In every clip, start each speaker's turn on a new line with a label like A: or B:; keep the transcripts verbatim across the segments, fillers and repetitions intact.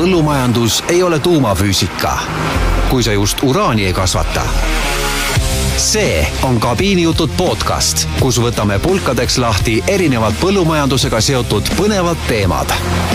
A: põllumajandus ei ole tuumafüüsika, kui sa just uraani ei kasvata. See on Kabiinijutud podcast, kus võtame pulkadeks lahti erinevad põllumajandusega seotud põnevad teemad.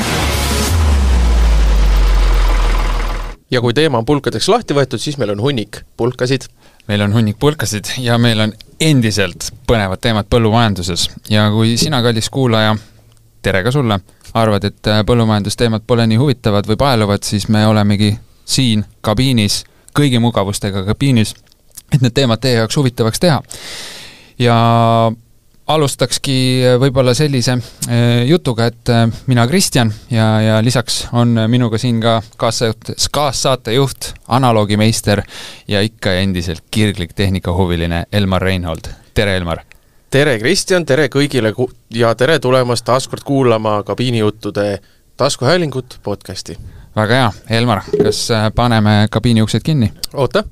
B: Ja kui teema on pulkadeks lahti võetud, siis meil on hunnik pulkasid.
C: Meil on hunnik pulkasid ja meil on endiselt põnevad teemad põllumajanduses. Ja kui sina, kallis kuulaja, tere ka sulle, arvad, et põllumajandusteemad pole nii huvitavad või paeluvad, siis me olemegi siin kabiinis, kõigi mugavustega kabiinis, et need teemad teie jaoks huvitavaks teha. Ja alustakski võib-olla sellise jutuga, et mina Kristjan ja, ja lisaks on minuga siin ka kaassaatejuht, analogimeister ja ikka endiselt kirglik tehnikahuviline Elmar Reinhold. Tere, Elmar!
B: Tere, Kristjan! Tere kõigile ja tere tulemast taaskord kuulama Kabiinijuttude taskuhäälingut podcasti.
C: Väga hea. Elmar, kas paneme kabiiniuksed kinni?
B: Oota.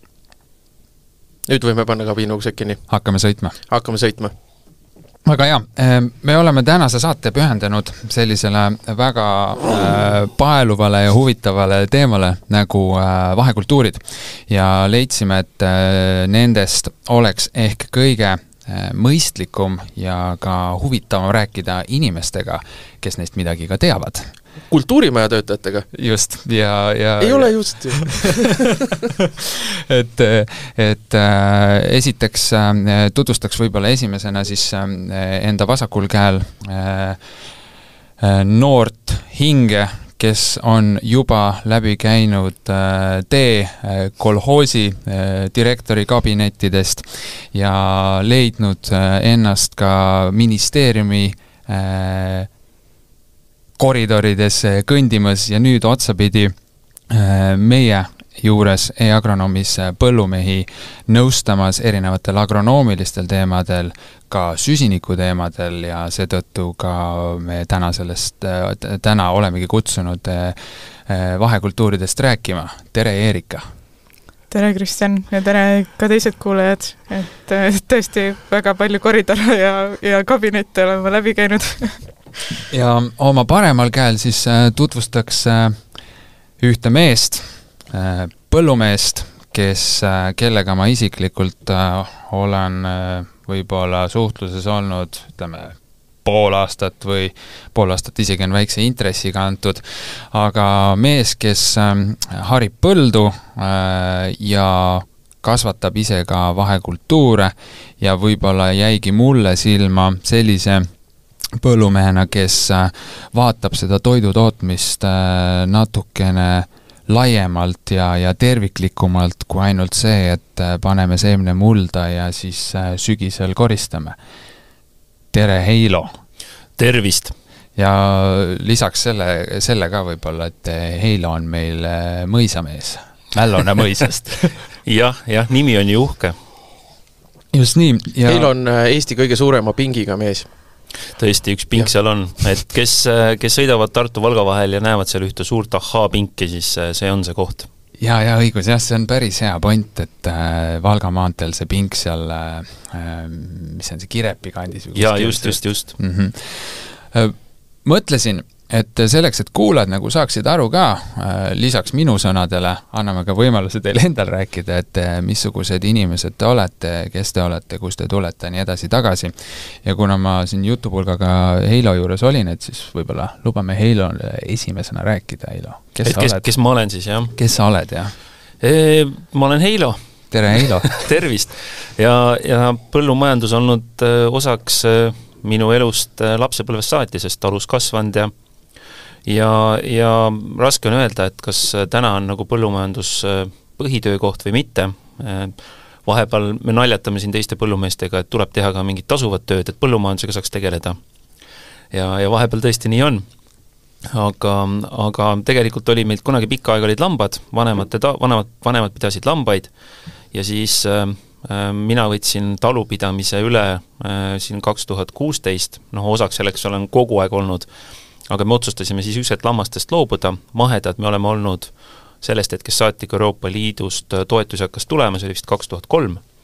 B: Nüüd võime panna kabiiniuksed kinni.
C: Hakkame sõitma.
B: Hakkame sõitma.
C: Väga hea. Me oleme tänase saate pühendanud sellisele väga paeluvale ja huvitavale teemale nagu vahekultuurid ja leidsime, et nendest oleks ehk kõige mõistlikum ja ka huvitavam rääkida inimestega, kes neist midagi ka teavad.
B: Kultuurimaja töötajatega?
C: Just. Ja, ja,
B: ei ole just ju.
C: et, et esiteks tutvustaks võib-olla esimesena siis enda vasakul käel noort hinge, kes on juba läbi käinud tee kolhoosi direktori kabinettidest ja leidnud ennast ka ministeeriumi koridorides kõndimas ja nüüd otsapidi meie juures e-agronoomis põllumehi nõustamas erinevatel agronoomilistel teemadel, ka süsiniku teemadel ja seetõttu ka me täna sellest, täna olemegi kutsunud vahekultuuridest rääkima. Tere, Eerika!
D: Tere, Kristjan, ja tere ka teised kuulajad, et tõesti väga palju koridore ja, ja kabinette oleme läbi käinud.
C: Ja oma paremal käel siis tutvustaks ühte meest, põllumeest, kes, kellega ma isiklikult olen võib-olla suhtluses olnud, ütleme, pool aastat või pool aastat isegi on väikse intressiga antud, aga mees, kes harib põldu ja kasvatab ise ka vahekultuure ja võib-olla jäigi mulle silma sellise põllumehena, kes vaatab seda toidutootmist natukene laiemalt ja, ja terviklikumalt kui ainult see, et paneme seemne mulda ja siis sügisel koristame. Tere, Heilo!
E: Tervist!
C: Ja lisaks selle, selle ka võib-olla, et Heilo on meil mõisamees, Mällone mõisast.
E: jah, jah, nimi on ju uhke.
C: Just nii.
B: Ja... Heilo on Eesti kõige suurema pingiga mees.
E: Tõesti, üks pink ja. Seal on, et kes, kes sõidavad Tartu-Valga vahel ja näevad seal ühte suurt ahhaa-pinki, siis see on see koht.
C: Ja, ja õigus, jah, see on päris hea point, et Valga maanteel see pink seal, mis on see Kirepi kandis?
E: Ja, just, just, just.
C: Mm-hmm. Mõtlesin, et selleks, et kuulad nagu saaksid aru ka, lisaks minu sõnadele, anname ka võimaluse teil endal rääkida, et missugused inimesed te olete, kes te olete, kus te tulete, nii edasi tagasi. Ja kuna ma siin jutupulgaga Heilo juures olin, et siis võib-olla lubame Heilole esimesena rääkida, Heilo.
E: Kes, kes, kes ma olen siis, jah?
C: Kes sa oled, jah?
E: E, ma olen Heilo.
C: Tere, Heilo!
E: Tervist! Ja, ja põllumajandus on olnud osaks minu elust lapsepõlvest saati, sest talus kasvanud ja Ja, ja raske on öelda, et kas täna on nagu põllumajandus põhitöökoht või mitte. Vahepeal me naljatame siin teiste põllumeestega, et tuleb teha ka mingit tasuvat tööd, et põllumajandusega saaks tegeleda. Ja, ja vahepeal tõesti nii on. Aga, aga tegelikult oli meil kunagi pikka aega olid lambad, vanemad, vanemad, vanemad pidasid lambaid ja siis äh, mina võtsin talupidamise üle äh, siin kaks tuhat kuusteist, noh osaks selleks olen kogu aeg olnud, aga me otsustasime siis ükselt lammastest loobuda, mahedad me oleme olnud sellest, et kes saati ka Euroopa Liidust toetusi hakkas tulema, see oli vist kaks tuhat kolm.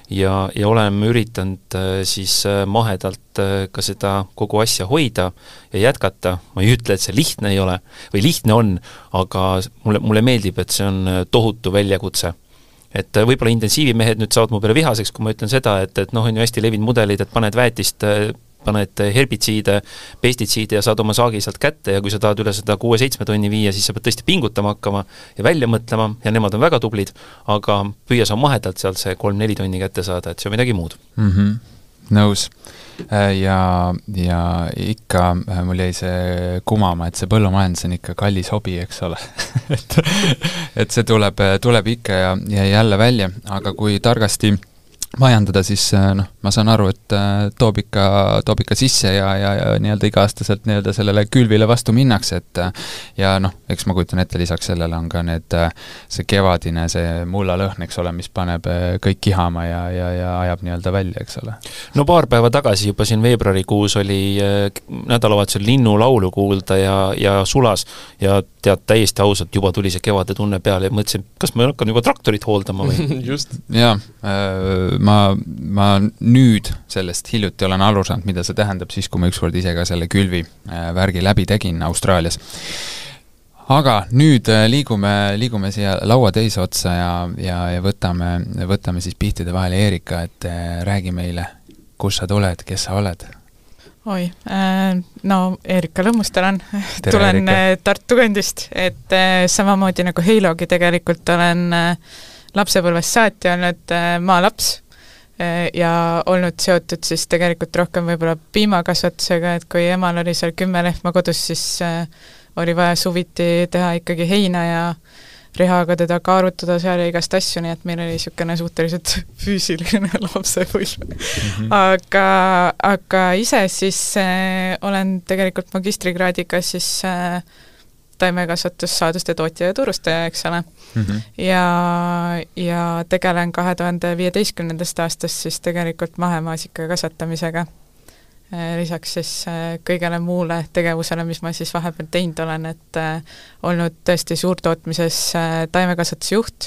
E: ja, ja oleme üritanud siis mahedalt ka seda kogu asja hoida ja jätkata. Ma ei ütle, et see lihtne ei ole, või lihtne on, aga mulle, mulle meeldib, et see on tohutu väljakutse. Et võib-olla intensiivimehed nüüd saavad mu peale vihaseks, kui ma ütlen seda, et, et noh, on ju hästi levinud mudelid, et paned väetist, paned herbitsiide, pestitsiide ja saad oma saagi sealt kätte ja kui sa tahad üle seda kuue-seitsme tonni viia, siis sa pead tõesti pingutama hakkama ja välja mõtlema ja nemad on väga tublid, aga püüa sa mahedalt sealt see kolm-neli tonni kätte saada, et see on midagi muud.
C: Mm-hmm. Nõus. Ja, ja ikka mul jäi see kumama, et see põllumajandus on ikka kallis hobi, eks ole. et, et see tuleb, tuleb ikka ja, ja jälle välja, aga kui targasti majandada, siis noh, ma saan aru, et toob ikka, toob ikka sisse ja, ja, ja nii-öelda iga-aastaselt nii-öelda sellele külvile vastu minnakse, et ja noh, eks ma kujutan ette, lisaks sellele on ka need, see kevadine, see mullalõhn, eks ole, mis paneb kõik kihama ja, ja, ja ajab nii-öelda välja, eks ole.
E: No paar päeva tagasi juba siin veebruarikuus oli nädalavahetusel linnulaulu kuulda ja, ja sulas ja tead, täiesti ausalt juba tuli see kevade tunne peale ja mõtlesin, kas ma hakkan juba traktorit hooldama või?
B: Just.
C: Jaa, ma, ma nüüd sellest hiljuti olen aru saanud, mida see tähendab siis, kui ma ükskord ise ka selle külvi värgi läbi tegin Austraalias. Aga nüüd liigume, liigume siia laua teise otsa ja, ja, ja võtame, võtame siis pihtide vahele Eerika, et räägi meile, kus sa tuled, kes sa oled?
D: Oi, no Eerika Lõmmustalan, tulen Eerika. Tartu kandist, et samamoodi nagu Heilogi tegelikult olen lapsepõlvest saati olnud maalaps ja olnud seotud siis tegelikult rohkem võib-olla piimakasvatusega, et kui emal oli seal kümme lehma kodus, siis oli vaja suviti teha ikkagi heina ja rehaga teda kaarutada seal ja igast asju, nii et meil oli niisugune suhteliselt füüsiline lapsepõlv. Mm-hmm. Aga, aga ise siis äh, olen tegelikult magistrikraadiga siis äh, taimekasvatussaaduste tootja ja turustaja, eks ole. Mm-hmm. Ja, ja tegelen kahe tuhande viieteistkümnendast aastast siis tegelikult mahemaasika kasvatamisega. Lisaks siis kõigele muule tegevusele, mis ma siis vahepeal teinud olen, et äh, olnud tõesti suurtootmises äh, taimekasvatusjuht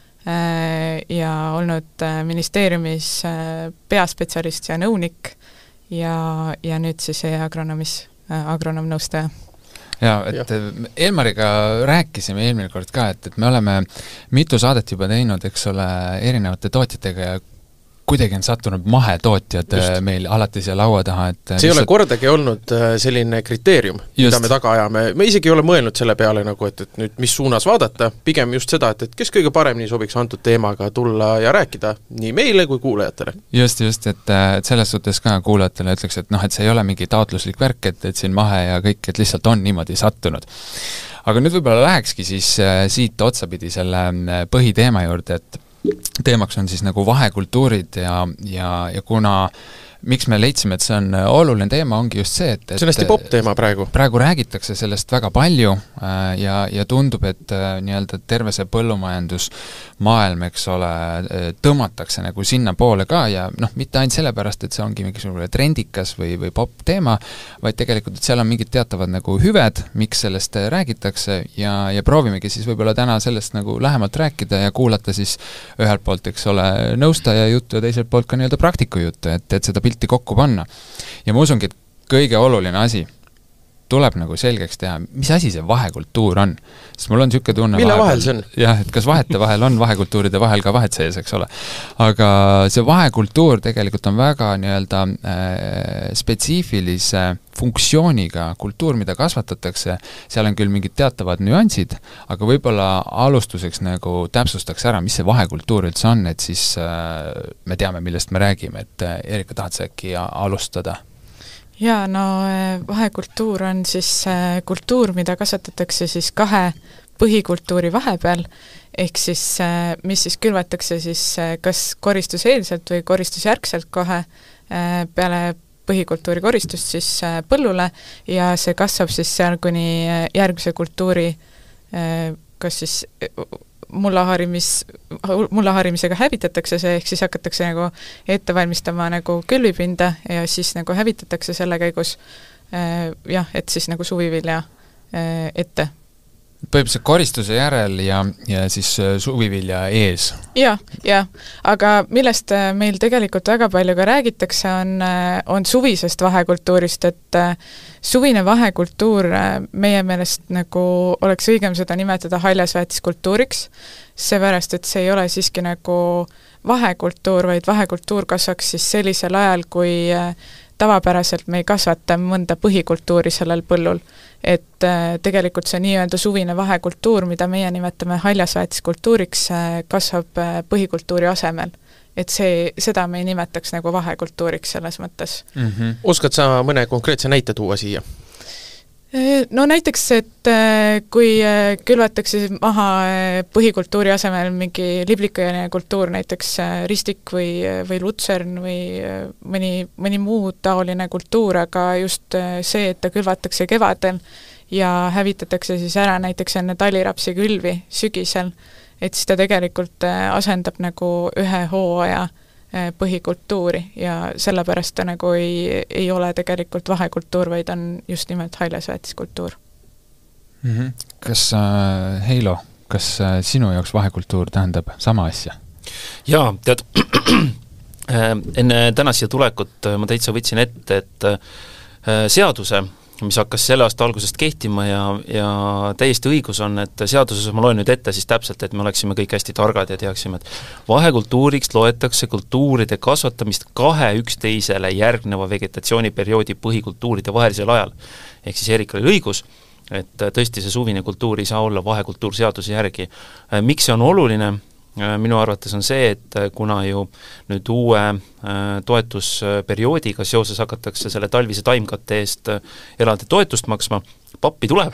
D: äh, ja olnud äh, ministeeriumis äh, peaspetsialist ja nõunik ja, ja nüüd siis e-agronoomis äh, agronoomnõustaja.
C: Ja, et ja. Elmariga rääkisime eelmine kord ka, et, et me oleme mitu saadet juba teinud, eks ole, erinevate tootjatega ja kuidagi on sattunud mahetootjad Just. Meil alati siia laua taha, et
B: see ei ole kordagi olnud selline kriteerium, Just. Mida me taga ajame. Me isegi ei ole mõelnud selle peale, nagu, et, et nüüd mis suunas vaadata, pigem just seda, et, et kes kõige paremini sobiks antud teemaga tulla ja rääkida nii meile kui kuulajatele.
C: Just, just, et, et selles suhtes ka kuulajatele ütleks, et noh, et see ei ole mingi taotluslik värk, et, et siin mahe ja kõik, et lihtsalt on niimoodi sattunud. Aga nüüd võib-olla lähekski siis siit otsapidi selle põhiteema juurde, et teemaks on siis nagu vahekultuurid ja, ja, ja kuna miks me leidsime, et see on oluline teema, ongi just see, et, et
B: see on hästi popp teema praegu.
C: Praegu räägitakse sellest väga palju ja, ja tundub, et nii-öelda terve see põllumajandusmaailm, eks ole, tõmmatakse nagu sinna poole ka ja noh, mitte ainult sellepärast, et see ongi mingisugune trendikas või, või popp teema, vaid tegelikult, et seal on mingid teatavad nagu hüved, miks sellest räägitakse ja, ja proovimegi siis võib-olla täna sellest nagu lähemalt rääkida ja kuulata siis ühelt poolt, eks ole, nõustaja juttu ja teiselt poolt ka nii-öelda praktiku juttu, et, et seda pilti kokku panna. Ja ma usungi, et kõige oluline asi tuleb nagu selgeks teha, mis asi see vahekultuur on. Sest mul on niisugune tunne
B: mille vahel see on?
C: Jah, et kas vahete vahel on vahekultuuride vahel ka vahet sees, eks ole. Aga see vahekultuur tegelikult on väga nii-öelda äh, spetsiifilise funktsiooniga kultuur, mida kasvatatakse, seal on küll mingid teatavad nüansid, aga võib-olla alustuseks nagu täpsustaks ära, mis see vahekultuur üldse on, et siis äh, me teame, millest me räägime, et äh, Eerika, tahad sa äkki alustada?
D: Jaa, no vahekultuur on siis kultuur, mida kasvatatakse siis kahe põhikultuuri vahepeal, ehk siis mis siis külvatakse siis kas koristuseelselt või koristusjärgselt kohe peale põhikultuuri koristust siis põllule ja see kasvab siis seal kuni järgmise kultuuri kas siis mullaharimis, mullaharimisega hävitatakse see, ehk siis hakatakse nagu ette valmistama nagu külvipinda ja siis nagu hävitatakse selle käigus äh, jah, et siis nagu suvivilja äh, ette
C: põhimõtteliselt koristuse järel ja, ja siis suvivilja ees.
D: jah, jah, aga millest meil tegelikult väga palju ka räägitakse, on, on suvisest vahekultuurist, et suvine vahekultuur meie meelest nagu oleks õigem seda nimetada haljasväetiskultuuriks, seepärast, et see ei ole siiski nagu vahekultuur, vaid vahekultuur kasvaks siis sellisel ajal, kui tavapäraselt me ei kasvata mõnda põhikultuuri sellel põllul. Et tegelikult see nii-öelda suvine vahekultuur, mida meie nimetame haljasväetiskultuuriks, kasvab põhikultuuri asemel. Et see, seda me ei nimetaks nagu vahekultuuriks selles mõttes.
B: Mm-hmm. Oskad sa mõne konkreetse näite tuua siia?
D: No näiteks, et kui külvatakse maha põhikultuuri asemel mingi liblikajaline kultuur, näiteks ristik või, või lutsern või mõni, mõni muu taoline kultuur, aga just see, et ta külvatakse kevadel ja hävitatakse siis ära näiteks enne talirapsi külvi sügisel, et siis ta tegelikult asendab nagu ühe hooaja põhikultuuri ja sellepärast ta nagu ei, ei ole tegelikult vahekultuur, vaid on just nimelt haljasväetiskultuur.
C: Mm-hmm. Kas äh, Heilo, kas äh, sinu jaoks vahekultuur tähendab sama asja?
E: Jaa, tead, enne täna siia tulekut ma täitsa võtsin ette, et äh, seaduse, mis hakkas selle aasta algusest kehtima ja, ja täiesti õigus on, et seaduses ma loen nüüd ette siis täpselt, et me oleksime kõik hästi targad ja teaksime, et vahekultuuriks loetakse kultuuride kasvatamist kahe üksteisele järgneva vegetatsiooniperioodi põhikultuuride vahelisel ajal. Ehk siis Eerikal oli õigus, et tõesti see suvine kultuur ei saa olla vahekultuur seaduse järgi. Miks see on oluline? Minu arvates on see, et kuna ju nüüd uue toetusperioodiga seoses hakatakse selle talvise taimkatte eest eraldi toetust maksma, pappi tuleb,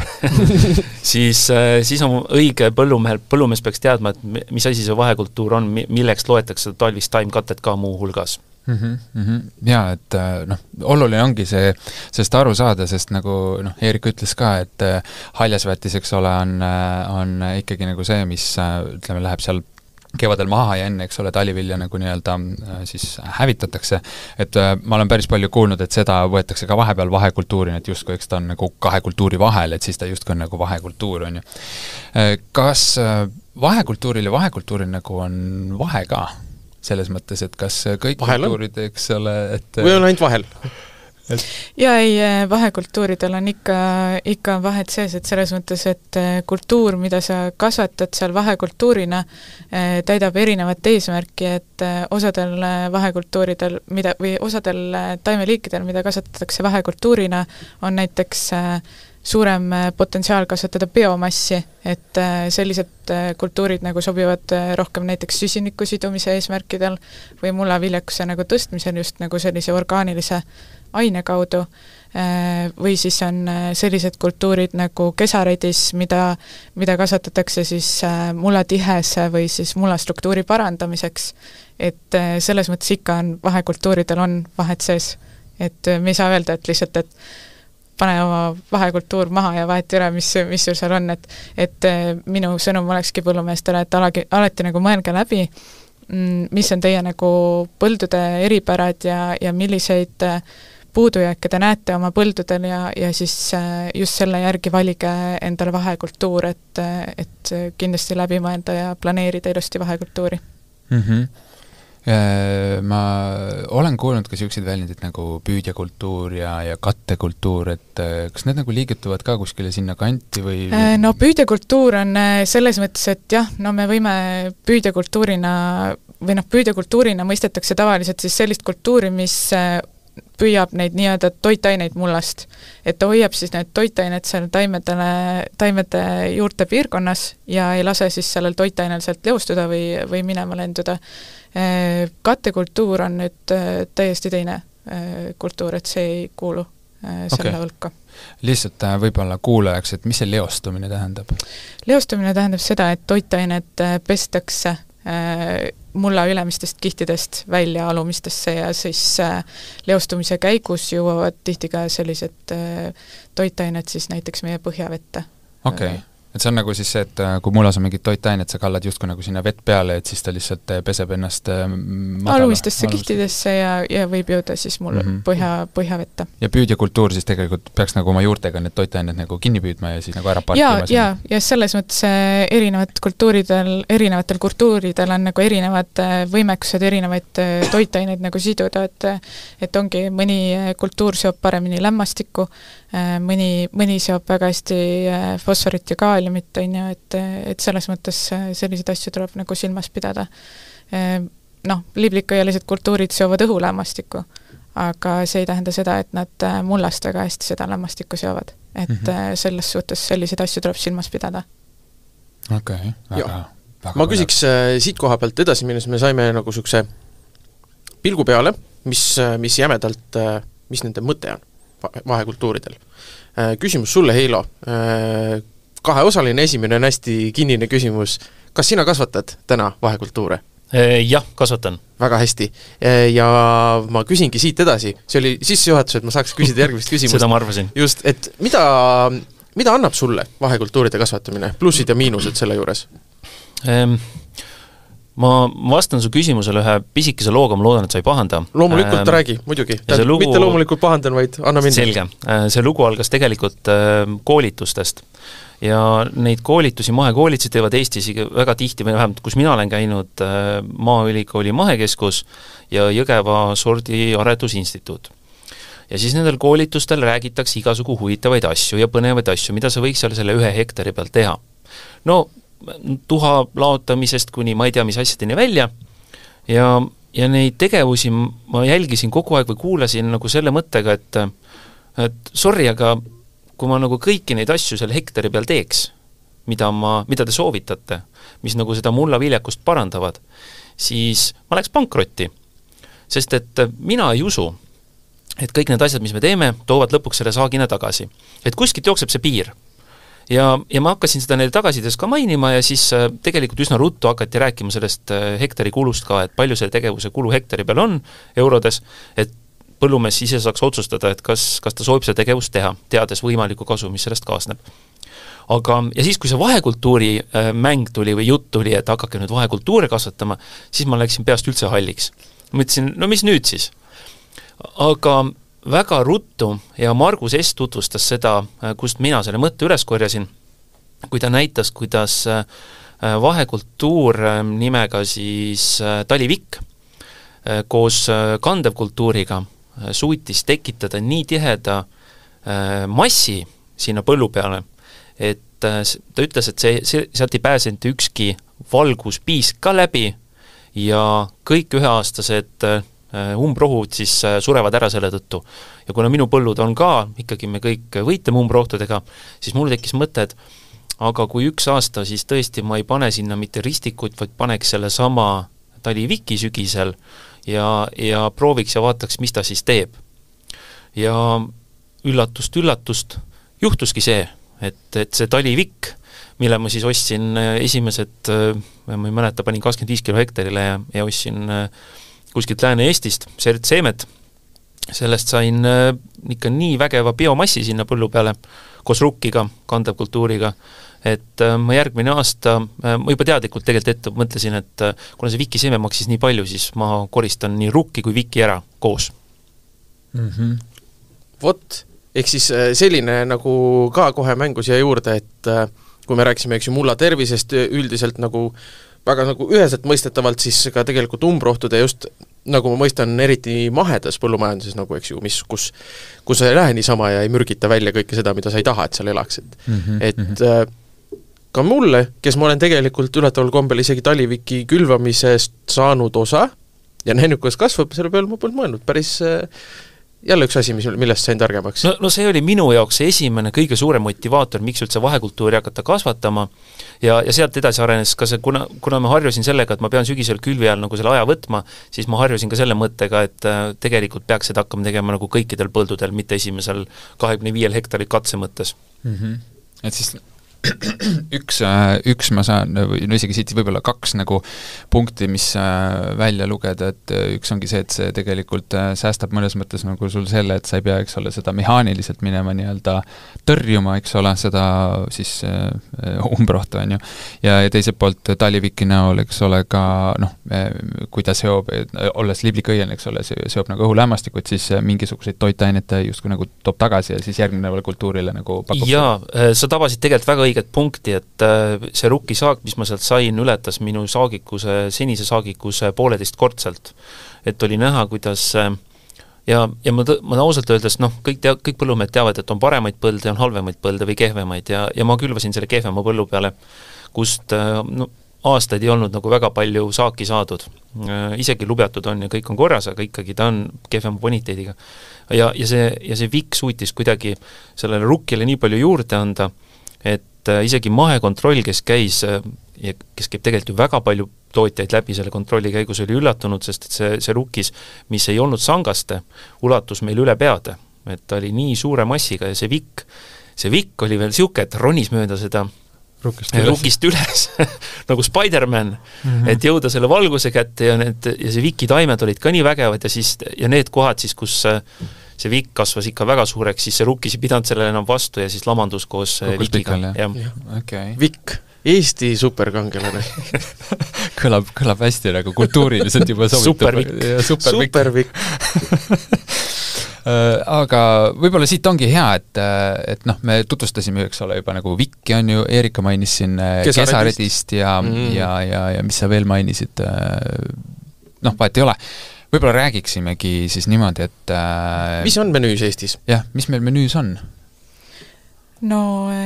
E: siis, siis on õige põllumehel, põllumees peaks teadma, et mis asi see vahekultuur on, milleks loetakse seda talvist taimkattet ka muu hulgas.
C: Mm-hmm, mm-hmm. Ja, et noh, oluline ongi see, sellest aru saada, sest nagu noh, Eerik ütles ka, et haljasväetis, eks ole, on, on ikkagi nagu see, mis ütleme, läheb seal kevadel maha ja enne, eks ole, talivilja nagu nii-öelda siis hävitatakse, et ma olen päris palju kuulnud, et seda võetakse ka vahepeal vahekultuuri, et justkui eks ta on nagu kahe kultuuri vahel, et siis ta justkui on nagu vahekultuur, on ju. Kas vahekultuuril ja vahekultuuril nagu on vahe ka? Selles mõttes, et kas kõik vahel kultuurid, eks ole, et
B: või on ainult vahel?
D: Et... Ja ei, vahekultuuridel on ikka, ikka vahed sees, et selles mõttes, et kultuur, mida sa kasvatad seal vahekultuurina, täidab erinevat eesmärki, et osadel vahekultuuridel, mida, või osadel taimeliikidel, mida kasvatatakse vahekultuurina, on näiteks suurem potentsiaal kasvatada biomassi, et sellised kultuurid nagu sobivad rohkem näiteks süsiniku sidumise eesmärkidel või mullaviljakuse nagu tõstmisel just nagu sellise orgaanilise aine kaudu, või siis on sellised kultuurid nagu kesaredis, mida, mida kasvatatakse siis mullatihese või siis mullastruktuuri parandamiseks, et selles mõttes ikka on vahekultuuridel on vahed sees, et me ei saa öelda, et lihtsalt, et pane oma vahekultuur maha ja vahet üle, mis, mis sul seal on, et, et minu sõnum olekski põllumeestele, et alagi, alati nagu mõelge läbi, mis on teie nagu põldude eripärad ja, ja milliseid puudujääke te näete oma põldudel ja, ja siis just selle järgi valige endale vahekultuur, et, et kindlasti läbi mõelda ja planeerida ilusti vahekultuuri.
C: Mm-hmm. Ma olen kuulnud ka selliseid väljendid nagu püüdjakultuur ja, ja kattekultuur, et kas need nagu liigutuvad ka kuskile sinna kanti või?
D: No püüdjakultuur on selles mõttes, et jah, no me võime püüdjakultuurina või noh, püüdjakultuurina mõistetakse tavaliselt siis sellist kultuuri, mis püüab neid nii-öelda toitaineid mullast. Et ta hoiab siis need toitained seal taimedele, taimede juurte piirkonnas ja ei lase siis sellel toitainel sealt leostuda või, või minema lenduda. Kattekultuur on nüüd täiesti teine kultuur, et see ei kuulu selle okay. hulka.
C: Lihtsalt võib-olla kuulajaks, et mis see leostumine tähendab?
D: Leostumine tähendab seda, et toitained pestakse mulla ülemistest kihtidest välja alumistesse ja siis leostumise käigus jõuavad tihti ka sellised toitained siis näiteks meie põhjavette.
C: Okei, okay. et see on nagu siis see, et kui mullas on mingid toitained, sa kallad justkui nagu sinna vett peale, et siis ta lihtsalt peseb ennast madala.
D: Alumistesse kihtidesse ja, ja võib jõuda siis mul mm -hmm. põhja, põhjavette.
C: Ja püüdjakultuur siis tegelikult peaks nagu oma juurtega need toitained nagu kinni püüdma ja siis nagu ära parkima.
D: Ja, ja, ja selles mõttes erinevad kultuuridel, erinevatel kultuuridel on nagu erinevad võimekused, erinevaid toitaineid nagu siduda, et et ongi mõni kultuur seob paremini lämmastikku, mõni, mõni seob väga hästi fosforit ja kaaliumit, on ju, et, et selles mõttes selliseid asju tuleb nagu silmas pidada. Noh, liblikõielised kultuurid seovad õhulämmastikku, aga see ei tähenda seda, et nad mullast väga hästi seda lämmastikku seovad. Et mm -hmm. selles suhtes selliseid asju tuleb silmas pidada.
C: Okei, okay, väga, väga
B: ma küsiks äh, siit koha pealt edasi minnes, me saime nagu sukse pilgu peale, mis, mis jämedalt, mis nende mõte on vahekultuuridel. Küsimus sulle, Heilo. Kaheosaline esimene on hästi kinnine küsimus. Kas sina kasvatad täna vahekultuure?
E: Jah, kasvatan.
B: Väga hästi. Ja ma küsingi siit edasi. See oli sissejuhatus, et ma saaks küsida järgmist küsimust.
E: Seda ma arvasin.
B: Just, et mida, mida annab sulle vahekultuuride kasvatamine? Plussid ja miinused selle juures?
E: Ehm... Ma vastan su küsimusele ühe pisikese looga, ma loodan, et sa ei pahanda.
B: Loomulikult ta räägi, muidugi. Lugu... Mitte loomulikult pahandan, vaid anna minna.
E: Selge. See lugu algas tegelikult koolitustest. Ja neid koolitusi, mahekoolitusi teevad Eestis väga tihti, või vähemalt kus mina olen käinud, Maaülikooli mahekeskus ja Jõgeva sordiaretusinstituut. Ja siis nendel koolitustel räägitakse igasugu huvitavaid asju ja põnevaid asju, mida sa võiks seal selle ühe hektari pealt teha. No tuha laotamisest kuni ma ei tea, mis asjadeni välja ja, ja neid tegevusi ma jälgisin kogu aeg või kuulasin nagu selle mõttega, et, et sorry, aga kui ma nagu kõiki neid asju selle hektari peal teeks, mida, ma, mida te soovitate, mis nagu seda mullaviljakust parandavad, siis ma läks pankrotti. Sest et mina ei usu, et kõik need asjad, mis me teeme, toovad lõpuks selle saagina tagasi. Et kuskilt jookseb see piir. Ja, ja ma hakkasin seda neile tagasides ka mainima ja siis äh, tegelikult üsna ruttu hakati rääkima sellest äh, hektari kulust ka, et palju selle tegevuse kulu hektari peal on eurodes, et põllumees ise saaks otsustada, et kas, kas ta soovib seda tegevust teha, teades võimaliku kasu, mis sellest kaasneb. Aga, ja siis, kui see vahekultuuri äh, mäng tuli või jutt tuli, et hakake nüüd vahekultuure kasvatama, siis ma läksin peast üldse halliks. Ma ütlesin, no mis nüüd siis? Aga väga ruttu ja Margus S. tutvustas seda, kust mina selle mõtte üles korjasin, kui ta näitas, kuidas vahekultuur nimega siis talivikk koos kandevkultuuriga suutis tekitada nii tiheda massi sinna põllu peale, et ta ütles, et see, see, sealt ei pääsenud ükski valguspiisk ka läbi ja kõik üheaastased umbrohud siis surevad ära selle tõttu. Ja kuna minu põllud on ka, ikkagi me kõik võitleme umbrohtudega, siis mul tekkis mõte, et aga kui üks aasta, siis tõesti ma ei pane sinna mitte ristikut, vaid paneks selle sama taliviki sügisel ja, ja prooviks ja vaataks, mis ta siis teeb. Ja üllatust, üllatust juhtuski see, et, et see talivikk, mille ma siis ostsin esimesed, ma ei mäleta, panin kakskümmend viis kilo hektarile ja, ja ostsin kuskilt Lääne-Eestist, seemet, sellest sain äh, ikka nii vägeva biomassi sinna põllu peale, koos rukkiga, kandevkultuuriga, et äh, ma järgmine aasta, äh, ma juba teadlikult tegelikult ette mõtlesin, et äh, kuna see viki seeme maksis nii palju, siis ma koristan nii rukki kui viki ära koos.
B: Mm -hmm. Vot, ehk siis selline nagu ka kohe mängu siia juurde, et äh, kui me rääkisime, eks ju, mulla tervisest üldiselt nagu väga nagu üheselt mõistetavalt, siis ka tegelikult umbrohtude just, nagu ma mõistan, eriti mahedas põllumajanduses, nagu eks ju, mis, kus, kus sa ei lähe niisama ja ei mürgita välja kõike seda, mida sa ei taha, et seal elaks. Et, mm -hmm. et äh, ka mulle, kes ma olen tegelikult ületaval kombel isegi taliviki külvamisest saanud osa ja näinud, kuidas kasvab, selle peale ma polnud mõelnud, päris äh, jälle üks asi, mis, millest sain targemaks.
E: No, no see oli minu jaoks see esimene kõige suurem motivaator, miks üldse vahekultuuri hakata kasvatama ja, ja sealt edasi arenes ka see, kuna, kuna ma harjusin sellega, et ma pean sügisel külvi all nagu selle aja võtma, siis ma harjusin ka selle mõttega, et äh, tegelikult peaks seda hakkama tegema nagu kõikidel põldudel, mitte esimesel kahekümne viiel hektari katse mõttes.
C: Mm -hmm. Et siis üks, üks ma saan, no isegi siit võib-olla kaks nagu punkti, mis välja lugeda, et üks ongi see, et see tegelikult säästab mõnes mõttes nagu sul selle, et sa ei pea, eks ole, seda mehaaniliselt minema nii-öelda tõrjuma, eks ole, seda siis umbrohtu, on ju. Ja, ja teiselt poolt taliviki näol, eks ole, ka noh, kui ta seob, olles liblikõiel, eks ole, seob nagu õhulämmastikut, siis mingisuguseid toitainete justkui nagu toob tagasi ja siis järgnevale kultuurile nagu pakub.
E: Jaa, sa tabasid tegelikult väga õiget punkti, et see rukkisaak, mis ma sealt sain, ületas minu saagikuse, senise saagikuse pooleteist kordselt. Et oli näha, kuidas ja, ja ma, ma ausalt öeldes, noh, kõik, tea, kõik põllumehed teavad, et on paremaid põlde, on halvemaid põlde või kehvemaid ja, ja ma külvasin selle kehvema põllu peale, kust no, aastaid ei olnud nagu väga palju saaki saadud. Isegi lubjatud on ja kõik on korras, aga ikkagi ta on kehvema boniteediga. Ja, ja, see, ja see vikk suutis kuidagi sellele rukkile nii palju juurde anda, et isegi mahekontroll, kes käis ja kes käib tegelikult ju väga palju tootjaid läbi selle kontrolli käigus, oli üllatunud, sest et see, see rukkis, mis ei olnud sangaste, ulatus meil üle peade. Et ta oli nii suure massiga ja see vikk, see vikk oli veel siuke, et ronis mööda seda rukist üles, rukist üles nagu Spider-Man, mm-hmm. et jõuda selle valguse kätte ja, need, ja see viki taimed olid ka nii vägevad ja, siis, ja need kohad siis, kus see vikk kasvas ikka väga suureks, siis see rukkis ei pidanud sellele enam vastu ja siis lamandus koos Kukus vikiga. Ja. Ja.
B: Okay. Vikk, Eesti superkangelane
C: kõlab, kõlab hästi nagu kultuuriliselt juba sobitab.
B: Supervikk. Supervikk.
C: Aga võib-olla siit ongi hea, et, et noh, me tutvustasime, eks ole, juba nagu vikki on ju, Eerika mainis siin kesaredist ja, mm. ja, ja, ja mis sa veel mainisid, noh, vahet ei ole. Võib-olla räägiksimegi siis niimoodi, et
B: mis on menüüs Eestis?
C: Jah, mis meil menüüs on?
D: No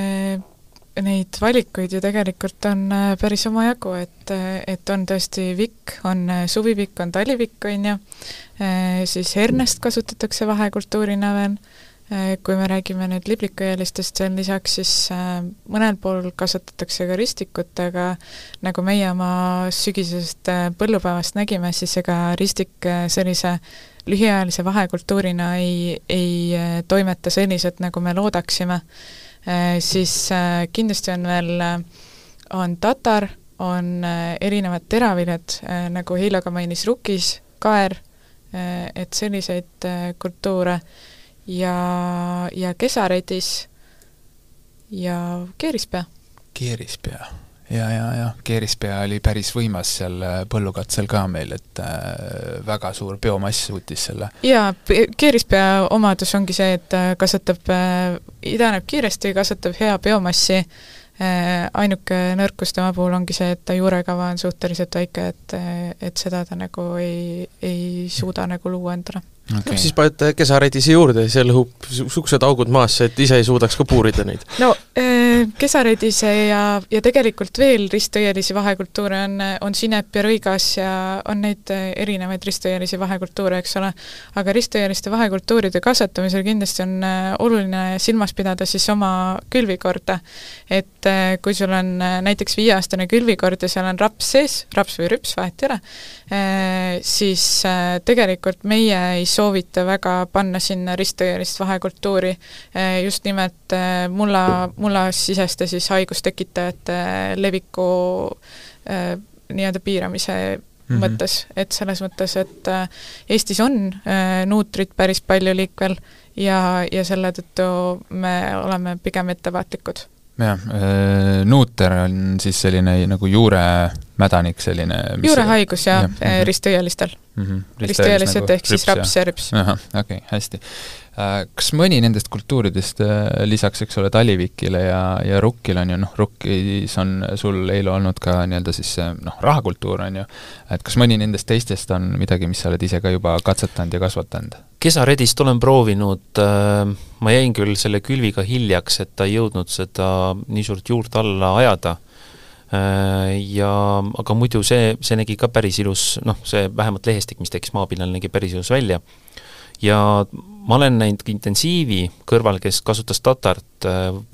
D: neid valikuid ju tegelikult on päris omajagu, et, et on tõesti vikk, on suvivikk, on talivikk, on ju, siis hernest kasutatakse vahekultuurina veel, kui me räägime nüüd liblikõielistest, seal lisaks siis mõnel pool kasutatakse ka ristikut, aga nagu meie oma sügisest põllupäevast nägime, siis ega ristik sellise lühiajalise vahekultuurina ei, ei toimeta selliselt, nagu me loodaksime. Siis kindlasti on veel, on tatar, on erinevad teraviljad, nagu Heiloga mainis rukis, kaer, et selliseid kultuure ja, ja kesaredis ja keerispea.
C: Keerispea, ja, ja, ja keerispea oli päris võimas seal põllukatsel ka meil, et äh, väga suur biomass suutis selle.
D: Ja keerispea omadus ongi see, et kasvatab, äh, idaneb kiiresti, kasvatab hea biomassi, äh, ainuke nõrkus tema puhul ongi see, et ta juurekava on suhteliselt väike, et, et seda ta nagu ei, ei suuda nagu luua endale.
B: Okay. No, siis panete kesaredisi juurde ja see lõhub suksed augud maasse, et ise ei suudaks ka puurida neid.
D: No äh, kesaredise ja, ja tegelikult veel ristõielisi vahekultuure on, on sinep ja rõigas ja on neid erinevaid ristõielisi vahekultuure, eks ole. Aga ristõieliste vahekultuuride kasvatamisel kindlasti on oluline silmas pidada siis oma külvikorda. Et äh, kui sul on näiteks viieaastane külvikord ja seal on raps sees, raps või rüps, vahet ei ole, äh, siis äh, tegelikult meie ei soovita väga panna sinna ristõielist vahekultuuri, just nimelt mulla, mulla siseste siis haigustekitajate leviku nii-öelda piiramise mm-hmm. mõttes, et selles mõttes, et Eestis on nuutrid päris palju liikvel ja, ja selle tõttu me oleme pigem ettevaatlikud.
C: Jah, nuuter on siis selline nagu juuremädanik selline mis
D: juurehaigus ja, ja ristõielistel mm-hmm. ristõielised nagu ehk siis raps ja rüps.
C: Aha, okei, okay, hästi. Kas mõni nendest kultuuridest lisaks, eks ole, talivikile ja, ja rukkil on ju, noh, rukkis on sul Eilo olnud ka nii-öelda siis noh, rahakultuur on ju, et kas mõni nendest teistest on midagi, mis sa oled ise ka juba katsetanud ja kasvatanud?
E: Kesaredist olen proovinud, ma jäin küll selle külviga hiljaks, et ta ei jõudnud seda nii suurt juurt alla ajada, ja, aga muidu see, see nägi ka päris ilus, noh, see vähemalt lehestik, mis tekkis maapinnal, nägi päris ilus välja. Ja ma olen näinud intensiivi kõrval, kes kasutas tatart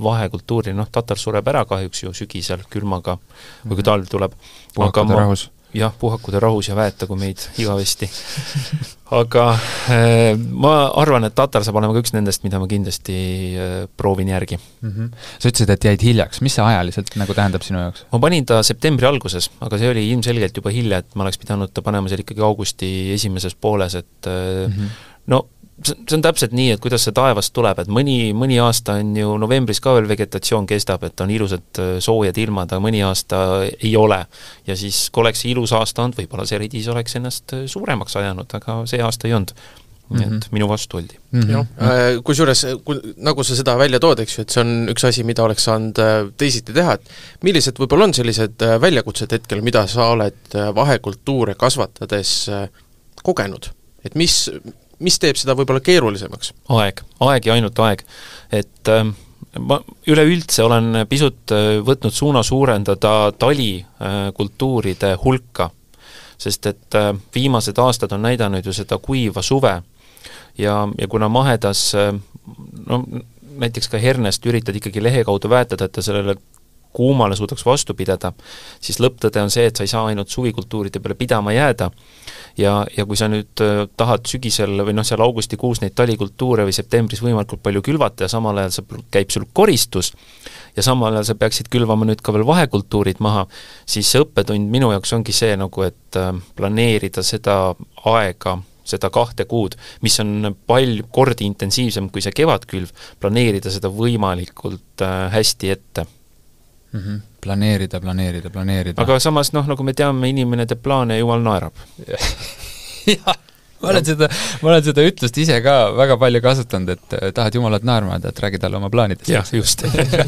E: vahekultuuri, noh, tatar sureb ära kahjuks ju sügisel külmaga, või kui talv tuleb.
C: Puhakade rahus.
E: jah, puhakud ja rahus ja väetagu meid igavesti. Aga äh, ma arvan, et Tatar saab olema ka üks nendest, mida ma kindlasti äh, proovin järgi.
C: Mm-hmm. Sa ütlesid, et jäid hiljaks. Mis see ajaliselt nagu tähendab sinu jaoks?
E: Ma panin ta septembri alguses, aga see oli ilmselgelt juba hilja, et ma oleks pidanud ta panema seal ikkagi augusti esimeses pooles, et äh, mm-hmm. no see on täpselt nii, et kuidas see taevast tuleb, et mõni, mõni aasta on ju novembris ka veel vegetatsioon kestab, et on ilusad soojad ilmad, aga mõni aasta ei ole. Ja siis, kui oleks see ilus aasta olnud, võib-olla see ridis oleks ennast suuremaks ajanud, aga see aasta ei olnud. Nii mm-hmm. et minu vastu oldi.
B: Mm-hmm. Kusjuures, nagu sa seda välja tood, eks ju, et see on üks asi, mida oleks saanud teisiti teha, et millised võib-olla on sellised väljakutsed hetkel, mida sa oled vahekultuure kasvatades kogenud? Et mis mis teeb seda võib-olla keerulisemaks?
E: Aeg, aeg ja ainult aeg. Et äh, ma üleüldse olen pisut võtnud suuna suurendada talikultuuride äh, hulka, sest et äh, viimased aastad on näidanud ju seda kuiva suve ja, ja kuna mahedas äh, no, näiteks ka hernest üritad ikkagi lehe kaudu väetada, et ta sellele kuumale suudaks vastu pidada, siis lõpptõde on see, et sa ei saa ainult suvikultuuride peale pidama jääda. Ja, ja kui sa nüüd tahad sügisel või noh, seal augustikuus neid talikultuure või septembris võimalikult palju külvata ja samal ajal sa käib sul koristus ja samal ajal sa peaksid külvama nüüd ka veel vahekultuurid maha, siis see õppetund minu jaoks ongi see nagu, et planeerida seda aega, seda kahte kuud, mis on palju kordi intensiivsem kui see kevadkülv, planeerida seda võimalikult hästi ette.
C: Mm-hmm. Planeerida, planeerida, planeerida.
E: Aga samas, noh, nagu me teame, inimene teeb plaane ja jumal naerab.
C: Jah, ma olen seda, ma olen seda ütlust ise ka väga palju kasutanud, et tahad jumalat naerma, et räägi talle oma plaanidest.
E: Jah, just.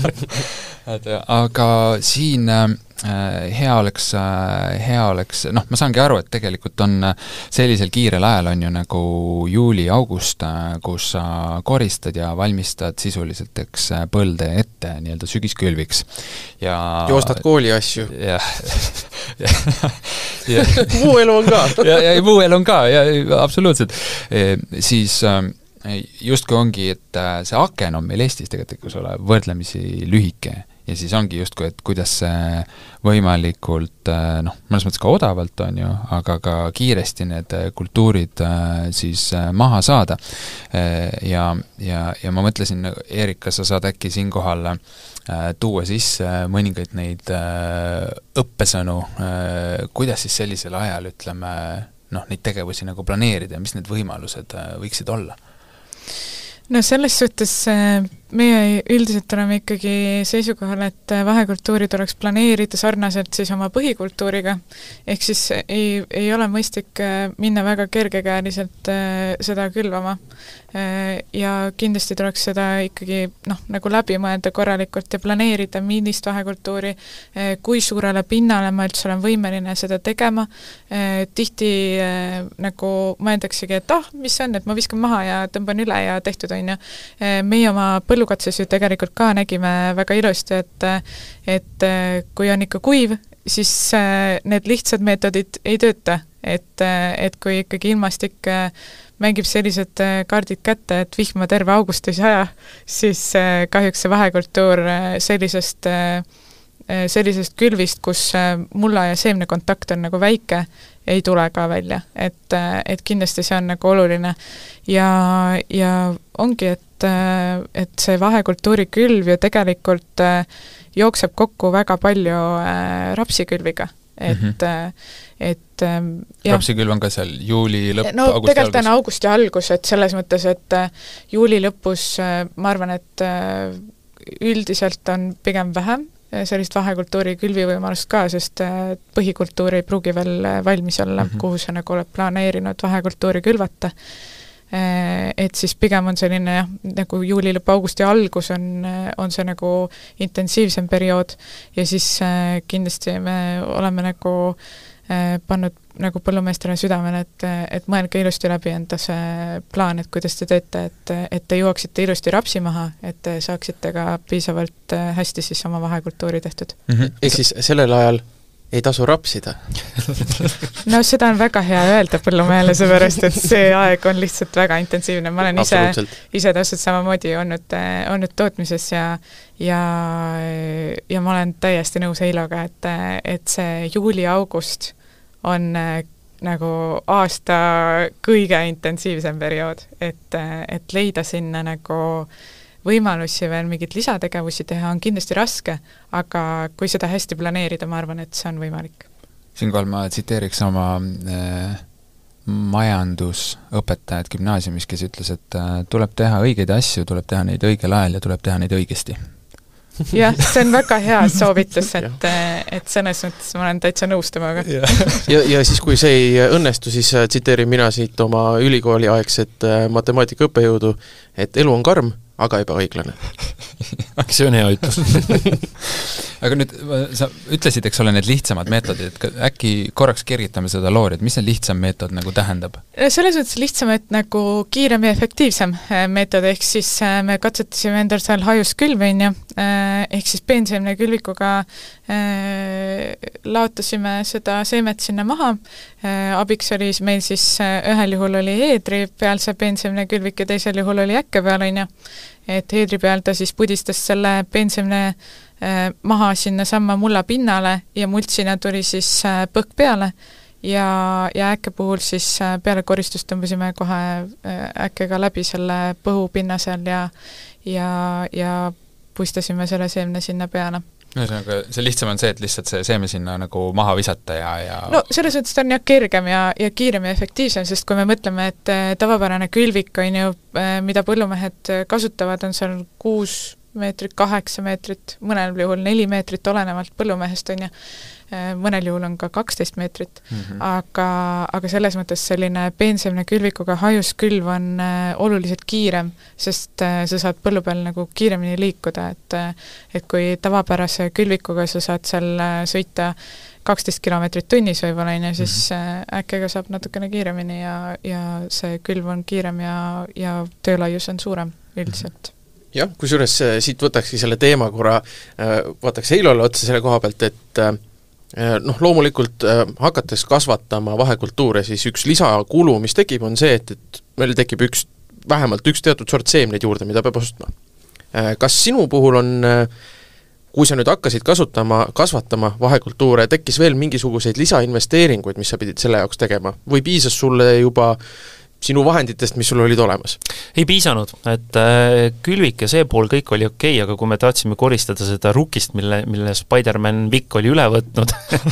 C: Aga siin hea oleks, hea oleks, noh, ma saangi aru, et tegelikult on sellisel kiirel ajal on ju nagu juuli-august, kus sa koristad ja valmistad sisuliselt eks põlde ette nii-öelda sügiskülviks. Ja
B: joostad kooli asju.
C: Jah.
B: muu elu on ka.
C: ja, ja muu elu on ka, ja absoluutselt. E, siis justkui ongi, et see aken on meil Eestis tegelikult ole võrdlemisi lühike ja siis ongi justkui, et kuidas see võimalikult, noh, mõnes mõttes ka odavalt on ju, aga ka kiiresti need kultuurid siis maha saada. Ja, ja, ja ma mõtlesin, Eerika, sa saad äkki siinkohal tuua sisse mõningaid neid õppesõnu, kuidas siis sellisel ajal, ütleme, noh, neid tegevusi nagu planeerida ja mis need võimalused võiksid olla?
D: No selles suhtes meie üldiselt oleme ikkagi seisukohal, et vahekultuuri tuleks planeerida sarnaselt siis oma põhikultuuriga, ehk siis ei, ei ole mõistlik minna väga kergekäeliselt seda külvama. Ja kindlasti tuleks seda ikkagi noh, nagu läbi mõelda korralikult ja planeerida, millist vahekultuuri, kui suurele pinnale ma üldse olen võimeline seda tegema. Tihti nagu mõeldaksegi, et ah, mis on, et ma viskan maha ja tõmban üle ja tehtud on ju. Meie oma põllukatses ju tegelikult ka nägime väga ilusti, et, et kui on ikka kuiv, siis need lihtsad meetodid ei tööta, et, et kui ikkagi ilmastik mängib sellised kaardid kätte, et vihma terve august ei saja, siis kahjuks see vahekultuur sellisest, sellisest külvist, kus mulla ja seemne kontakt on nagu väike, ei tule ka välja. Et, et kindlasti see on nagu oluline. Ja, ja ongi, et, et see vahekultuuri külv ju tegelikult jookseb kokku väga palju rapsikülviga. Et, mm-hmm. et
C: ja. Rapsikülv on ka seal juuli lõpp,
D: no,
C: augusti
D: tegelikult algus? On augusti algus, et selles mõttes, et juuli lõpus ma arvan, et üldiselt on pigem vähem sellist vahekultuuri külvivõimalust ka, sest põhikultuur ei pruugi veel valmis olla, mm-hmm. kuhu sa nagu oled planeerinud vahekultuuri külvata. Et siis pigem on selline jah, nagu juuli lõpp, augusti algus on, on see nagu intensiivsem periood ja siis kindlasti me oleme nagu pannud nagu põllumeestele südamele, et, et mõelge ilusti läbi enda see plaan, et kuidas te teete, et, et te jooksite ilusti rapsi maha, et te saaksite ka piisavalt hästi siis oma vahekultuuri tehtud.
B: Mm-hmm. Ehk siis sellel ajal ei tasu rapsida?
D: No seda on väga hea öelda põllumehele, seepärast, et see aeg on lihtsalt väga intensiivne. Ma olen ise, ise täpselt samamoodi olnud, olnud tootmises ja, ja, ja ma olen täiesti nõus Heiloga, et, et see juuli-august on nagu aasta kõige intensiivsem periood, et, et leida sinna nagu võimalusi veel mingit lisategevusi teha on kindlasti raske, aga kui seda hästi planeerida, ma arvan, et see on võimalik.
C: Siinkohal ma tsiteeriks oma äh, majandusõpetajat gümnaasiumis, kes ütles, et äh, tuleb teha õigeid asju, tuleb teha neid õigel ajal ja tuleb teha neid õigesti.
D: Jah, see on väga hea soovitus, et, et selles mõttes ma olen täitsa nõus temaga.
B: ja, ja siis, kui see ei õnnestu, siis tsiteerin mina siit oma ülikooli aegset matemaatika õppejõudu, et elu on karm, aga ebaõiglane.
E: See on hea ütlus.
C: Aga nüüd, sa ütlesid, eks ole, need lihtsamad meetodid, et äkki korraks kergitame seda loori, et mis see lihtsam meetod nagu tähendab?
D: Selles mõttes lihtsam, et nagu kiirem ja efektiivsem meetod, ehk siis me katsetasime endal seal hajuskülvõnja, ehk siis peenseemne külvikuga laotasime seda seemet sinna maha, abiks oli meil siis ühel juhul oli eedri peal see peenseemne külvik ja teisel juhul oli äkke peal, on ju, et eedri peal ta siis pudistas selle peenseemne maha sinna samma mulla pinnale ja multsina tuli siis põhk peale ja, ja äkke puhul siis peale koristust tõmbasime kohe äkkega läbi selle põhupinna seal ja, ja, ja puistasime selle seemne sinna peale.
C: Ühesõnaga, see lihtsam on see, et lihtsalt see seeme sinna nagu maha visata ja, ja...
D: No selles mõttes ta on jah kergem ja, ja kiirem ja efektiivsem, sest kui me mõtleme, et tavapärane külvik on ju, mida põllumehed kasutavad, on seal kuus meetrit, kaheksa meetrit, mõnel juhul neli meetrit olenevalt põllumehest on ju, mõnel juhul on ka kaksteist meetrit, mm-hmm. aga, aga selles mõttes selline peenseemne külvikuga hajuskülv on oluliselt kiirem, sest sa saad põllu peal nagu kiiremini liikuda, et, et kui tavapärase külvikuga sa saad seal sõita kaksteist kilomeetrit tunnis võib-olla, siis mm-hmm. äkkega saab natukene kiiremini ja, ja see külv on kiirem ja, ja töölaius on suurem üldiselt. Mm-hmm.
B: Jah, kusjuures siit võtakski selle teema korra, vaataks Heilole otsa selle koha pealt, et noh, loomulikult hakates kasvatama vahekultuure, siis üks lisakulu, mis tekib, on see, et, et meil tekib üks, vähemalt üks teatud sort seemneid juurde, mida peab ostma. Kas sinu puhul on, kui sa nüüd hakkasid kasutama, kasvatama vahekultuure, tekkis veel mingisuguseid lisainvesteeringuid, mis sa pidid selle jaoks tegema? Või piisas sulle juba sinu vahenditest, mis sul olid olemas?
E: Ei piisanud, et äh, külvik ja see pool kõik oli okei, aga kui me tahtsime koristada seda rukist, mille, mille Spider-Man Vic oli üle võtnud,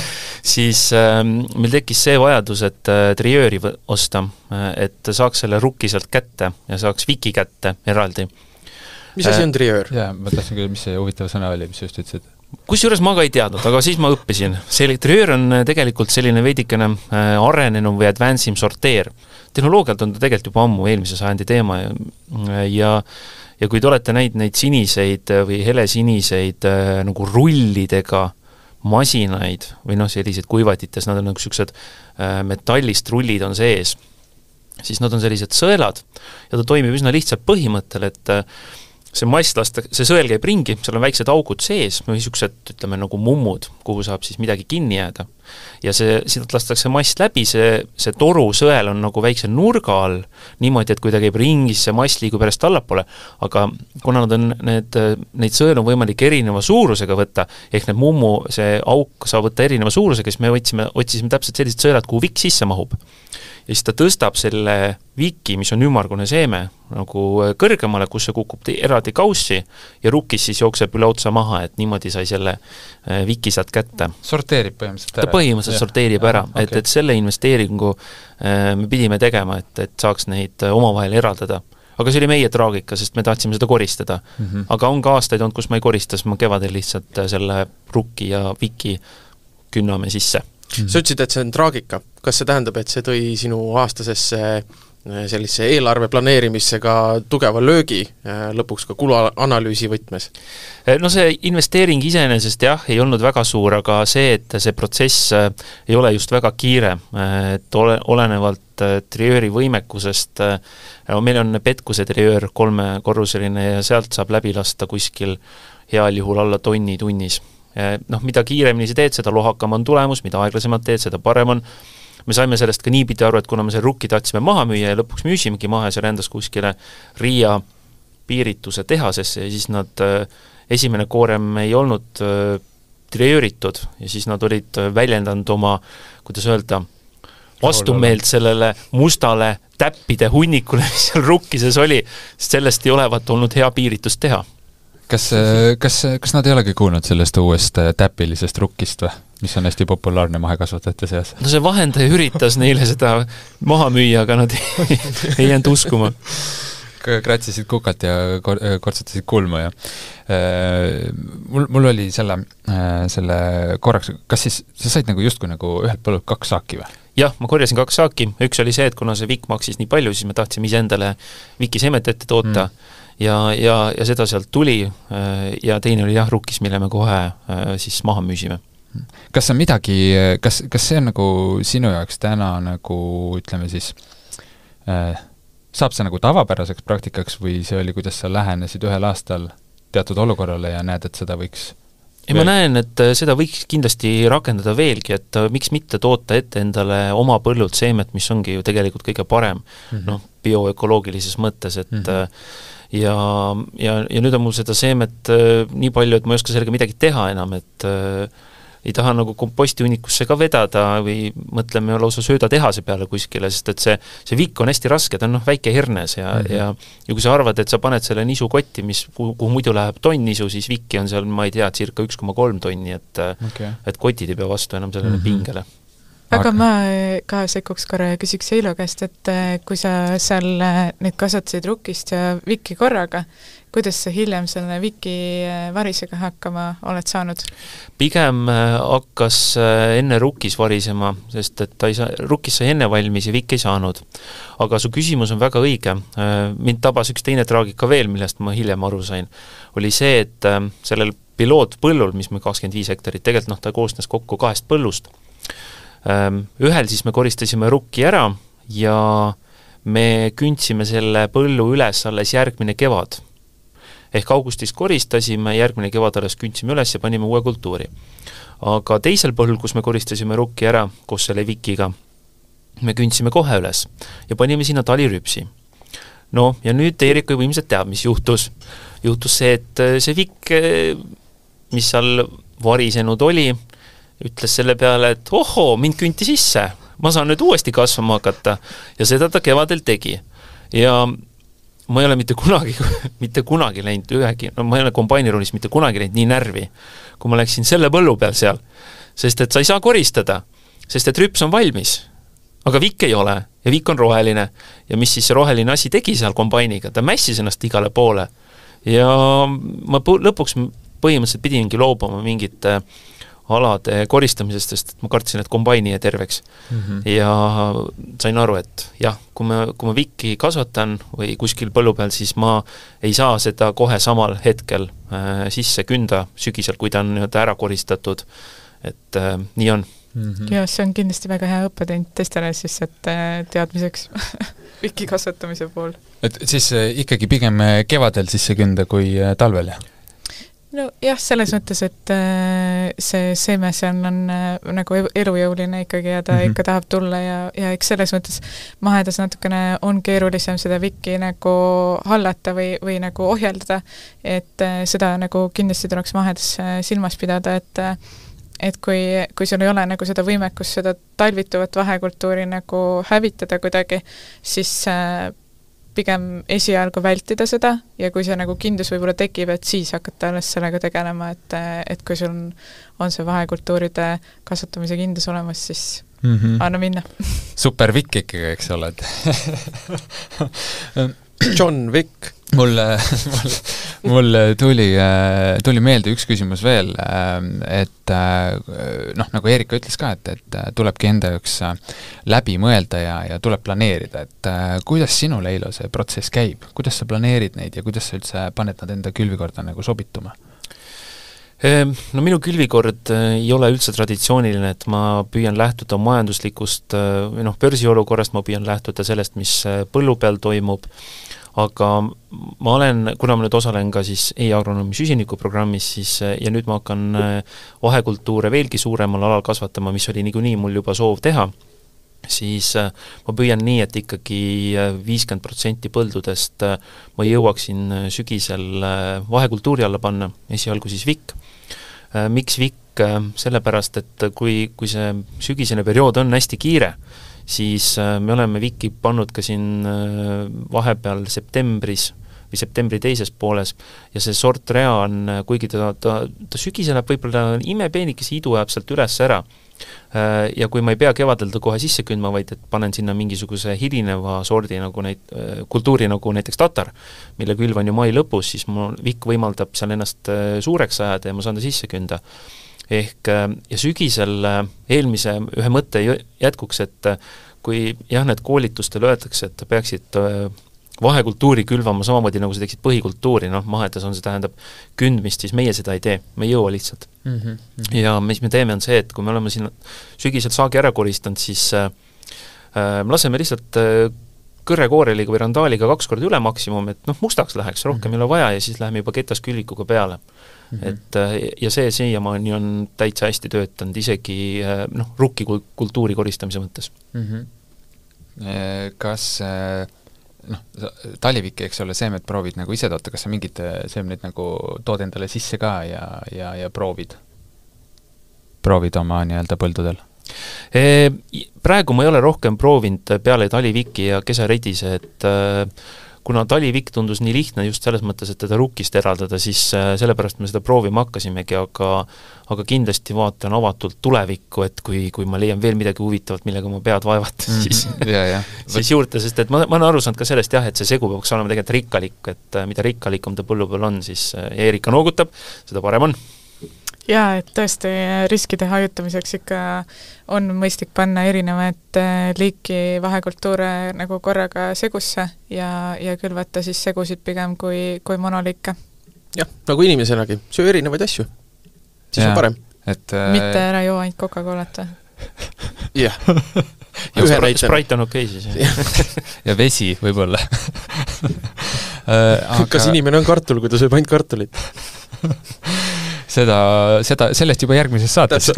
E: siis äh, meil tekkis see vajadus, et äh, triööri osta, et saaks selle rukki sealt kätte ja saaks Viki kätte eraldi.
B: Mis asi on triöör?
C: Jaa, ma tahtsin küll, mis see huvitav sõna oli, mis just ütlesid?
E: Kusjuures ma ka ei teadnud, aga siis ma õppisin. See triöör on tegelikult selline veidikene arenenum või advance'im sorteer. Tehnoloogialt on ta tegelikult juba ammu eelmise sajandi teema ja, ja, ja kui te olete näinud neid siniseid või helesiniseid nagu rullidega masinaid või noh, sellised kuivatites, nad on nagu sellised metallist rullid on sees, siis nad on sellised sõelad ja ta toimib üsna lihtsalt põhimõttel, et see mass lasta, see sõel käib ringi, seal on väiksed augud sees, või niisugused, ütleme, nagu mummud, kuhu saab siis midagi kinni jääda. Ja see, siit lastakse mass läbi, see, see toru sõel on nagu väikse nurga all, niimoodi, et kui ta käib ringi, siis see mass liigub järjest allapoole, aga kuna nad on, need, neid sõel on võimalik erineva suurusega võtta, ehk need mummu, see auk saab võtta erineva suurusega, siis me võtsime, otsisime täpselt sellised sõelad, kuhu Vik sisse mahub. Ja siis ta tõstab selle Viki, mis on ümmargune seeme, nagu kõrgemale, kus see kukub eraldi kaussi ja rukis siis jookseb üle otsa maha, et niimoodi sai selle Viki sealt kätte.
C: Sorteerib põhimõtteliselt ära?
E: Ta põhimõtteliselt ja, sorteerib ära, okay. et, et selle investeeringu me pidime tegema, et, et saaks neid omavahel eraldada. Aga see oli meie traagika, sest me tahtsime seda koristada. Mm-hmm. Aga on ka aastaid olnud, kus ma ei koristas, ma kevadel lihtsalt selle rukki ja Viki künname sisse.
B: Mm-hmm. Sa ütlesid, et see on traagika. Kas see tähendab, et see tõi sinu aastasesse sellise eelarve planeerimisse ka tugeva löögi lõpuks ka kuluanalüüsi võtmes?
E: No see investeering iseenesest jah, ei olnud väga suur, aga see, et see protsess ei ole just väga kiire, et ole, olenevalt triööri võimekusest, meil on petkuse triöör kolmekorruseline ja sealt saab läbi lasta kuskil heal juhul alla tonni tunnis. Noh, mida kiiremini see teed, seda lohakam on tulemus, mida aeglasemalt teed, seda parem on. Me saime sellest ka niipidi aru, et kuna me selle rukki tahtsime maha müüa ja lõpuks müüsimegi maha ja see rändas kuskile Riia piirituse tehasesse ja siis nad, esimene koorem ei olnud illustreeritud ja siis nad olid väljendanud oma, kuidas öelda, vastumeelt sellele mustale täppide hunnikule, mis seal rukkises oli, sest sellest ei olevat olnud hea piiritust teha.
C: Kas, kas, kas nad ei olegi kuulnud sellest uuest täpilisest rukkist või? Mis on hästi populaarne mahekasvatajate seas?
E: No see vahendaja üritas neile seda maha müüa, aga nad ei, ei jäänud uskuma.
C: Kratsisid kukalt ja kortsutasid kulmu ja mul, mul oli selle, selle korraks, kas siis sa said nagu justkui nagu ühelt põllult kaks saaki või?
E: Jah, ma korjasin kaks saaki, üks oli see, et kuna see vikk maksis nii palju, siis me tahtsime ise endale viki semet ette toota mm. ja, ja, ja seda sealt tuli ja teine oli jah, rukkis, mille me kohe siis maha müüsime.
C: Kas on midagi, kas, kas see on nagu sinu jaoks täna nagu ütleme siis äh, saab see nagu tavapäraseks praktikaks või see oli, kuidas sa lähenesid ühel aastal teatud olukorrale ja näed, et seda võiks
E: ja ma näen, et seda võiks kindlasti rakendada veelgi, et miks mitte toota ette endale oma põllult seemet, mis ongi ju tegelikult kõige parem, mm -hmm. noh, bioökoloogilises mõttes, et mm -hmm. ja, ja, ja nüüd on mul seda seemet nii palju, et ma ei oska sellega midagi teha enam, et äh, ei taha nagu kompostihunnikusse ka vedada või mõtleme lausa söödatehase peale kuskile, sest et see, see vikk on hästi raske, ta on noh, väike hernes ja, mm -hmm. ja, ja kui sa arvad, et sa paned selle nisu kotti, mis, kuhu muidu läheb tonn nisu, siis vikki on seal, ma ei tea, circa üks koma kolm tonni, et okay. et kotid ei pea vastu enam sellele mm -hmm. pingele.
D: Aga ma ka sekkuks korra ja küsiks Eilo käest, et kui sa seal nüüd kasvatasid rukkist ja vikki korraga, kuidas sa hiljem selle viki varisega hakkama oled saanud?
E: Pigem hakkas enne rukkis varisema, sest et ta ei saa, rukkis sai enne valmis ja vikk ei saanud. Aga su küsimus on väga õige. Mind tabas üks teine traagika veel, millest ma hiljem aru sain. Oli see, et sellel pilootpõllul, mis me kakskümmend viis hektarit, tegelikult noh, ta koosnes kokku kahest põllust. Ühel siis me koristasime rukki ära ja me kündsime selle põllu üles alles järgmine kevad. Ehk augustis koristasime, järgmine kevad alles kündsime üles ja panime uue kultuuri. Aga teisel põllul, kus me koristasime rukki ära koos selle vikiga, me kündsime kohe üles ja panime sinna talirüpsi. No ja nüüd Eerik juba ilmselt teab, mis juhtus. Juhtus see, et see vikk, mis seal varisenud oli, ütles selle peale, et ohoo, mind künti sisse, ma saan nüüd uuesti kasvama hakata ja seda ta kevadel tegi. Ja ma ei ole mitte kunagi, mitte kunagi läinud ühegi, no ma ei ole kombainiruunis mitte kunagi läinud nii närvi, kui ma läksin selle põllu peal seal, sest et sa ei saa koristada, sest et rüps on valmis, aga vikk ei ole ja vikk on roheline ja mis siis see roheline asi tegi seal kombainiga, ta mässis ennast igale poole ja ma lõpuks põhimõtteliselt pidingi loobuma mingite alade koristamisest, sest ma kartsin, et kombaini ja terveks. Mm -hmm. Ja sain aru, et jah, kui ma, kui ma vikki kasvatan või kuskil põllu peal, siis ma ei saa seda kohe samal hetkel äh, sisse künda sügisel, kui ta on nii-öelda ära koristatud. Et äh, nii on.
D: Mm -hmm. Ja see on kindlasti väga hea õppetund teistele siis, et äh, teadmiseks vikki kasvatamise pool.
C: Et siis äh, ikkagi pigem kevadel sisse künda kui äh, talvel, jah?
D: No jah, selles mõttes, et see seeme seal on nagu elujõuline ikkagi ja ta mm -hmm. ikka tahab tulla ja, ja eks selles mõttes mahedas natukene on keerulisem seda vikki nagu hallata või, või nagu ohjeldada, et seda nagu kindlasti tuleks mahedas silmas pidada, et et kui, kui sul ei ole nagu seda võimekust seda talvituvat vahekultuuri nagu hävitada kuidagi, siis pigem esialgu vältida seda ja kui see nagu kindlus võib-olla tekib, et siis hakata alles sellega tegelema, et, et kui sul on, on see vahekultuuride kasvatamise kindlus olemas, siis mm -hmm. anna minna.
C: Super Vikk ikkagi, eks ole.
B: John Wick.
C: Mul, mul, mul tuli, tuli meelde üks küsimus veel, et noh, nagu Eerika ütles ka, et, et tulebki enda üks läbi mõelda ja, ja tuleb planeerida, et kuidas sinul, Eilo, see protsess käib? Kuidas sa planeerid neid ja kuidas sa üldse paned nad enda külvikorda nagu sobituma?
E: No minu külvikord ei ole üldse traditsiooniline, et ma püüan lähtuda majanduslikust või noh, börsiolukorrast, ma püüan lähtuda sellest, mis põllu peal toimub, aga ma olen, kuna ma nüüd osalen ka siis e-agronoomi süsinikuprogrammis, siis ja nüüd ma hakkan vahekultuure veelgi suuremal alal kasvatama, mis oli niikuinii mul juba soov teha, siis ma püüan nii, et ikkagi viiskümmend protsenti põldudest ma jõuaksin sügisel vahekultuuri alla panna, esialgu siis vikk. Miks vikk sellepärast, et kui, kui see sügisene periood on hästi kiire, siis me oleme Viki pannud ka siin vahepeal septembris või septembri teises pooles ja see sortrea on, kuigi ta, ta, ta sügise läheb võib-olla imepeenikese idu ajab sealt üles ära ja kui ma ei pea kevadel ta kohe sisse kündma, vaid et panen sinna mingisuguse hilineva sordi nagu neid, kultuuri nagu näiteks tatar, mille külv on ju mai lõpus, siis mul Vikk võimaldab seal ennast suureks ajada ja ma saan ta sisse künda. Ehk ja sügisel eelmise ühe mõtte jätkuks, et kui jah, need koolitustel öeldakse, et peaksid vahekultuuri külvama samamoodi, nagu sa teeksid põhikultuuri, noh, mahetas on see tähendab kündmist, siis meie seda ei tee, me ei jõua lihtsalt. Mm -hmm. Ja mis me teeme on see, et kui me oleme siin sügisel saagi ära koristanud, siis äh, me laseme lihtsalt äh, kõrrekooreliga või randaaliga kaks korda üle maksimum, et noh, mustaks läheks, rohkem mm -hmm. ei ole vaja ja siis läheme juba ketaskülvikuga peale. Mm -hmm. Et ja see siiamaani on täitsa hästi töötanud, isegi noh, rukki kultuuri koristamise mõttes.
C: Mm -hmm. Kas noh, talivik, eks ole, seemed proovid nagu ise toota, kas sa mingid seemneid nagu tood endale sisse ka ja, ja, ja proovid? Proovid oma nii-öelda põldudel?
E: E, praegu ma ei ole rohkem proovinud peale taliviki ja kesaredise, et kuna talivik tundus nii lihtne just selles mõttes, et teda rukkist eraldada, siis sellepärast me seda proovima hakkasimegi, aga aga kindlasti vaatan avatult tulevikku, et kui, kui ma leian veel midagi huvitavat, millega ma pead vaevata, mm -hmm. siis,
C: ja, ja.
E: siis juurde, sest et ma, ma olen aru saanud ka sellest jah, et see segu peaks olema tegelikult rikkalik, et mida rikkalikum ta põllu peal on, siis Eerika noogutab, seda parem on.
D: Jaa, et tõesti riskide hajutamiseks ikka on mõistlik panna erinevaid liiki vahekultuure nagu korraga segusse ja, ja külvata siis segusid pigem kui, kui monoliike.
B: Jah, nagu inimesenagi, söö erinevaid asju, siis ja, on parem.
C: Et,
D: mitte ära joo ainult Coca-Colat või?
B: Jah.
E: ja Sprite on okei okay, siis.
C: ja vesi võib-olla.
B: Aga... Kas inimene on kartul, kui ta sööb ainult kartulit?
C: seda, seda, sellest juba järgmises saates.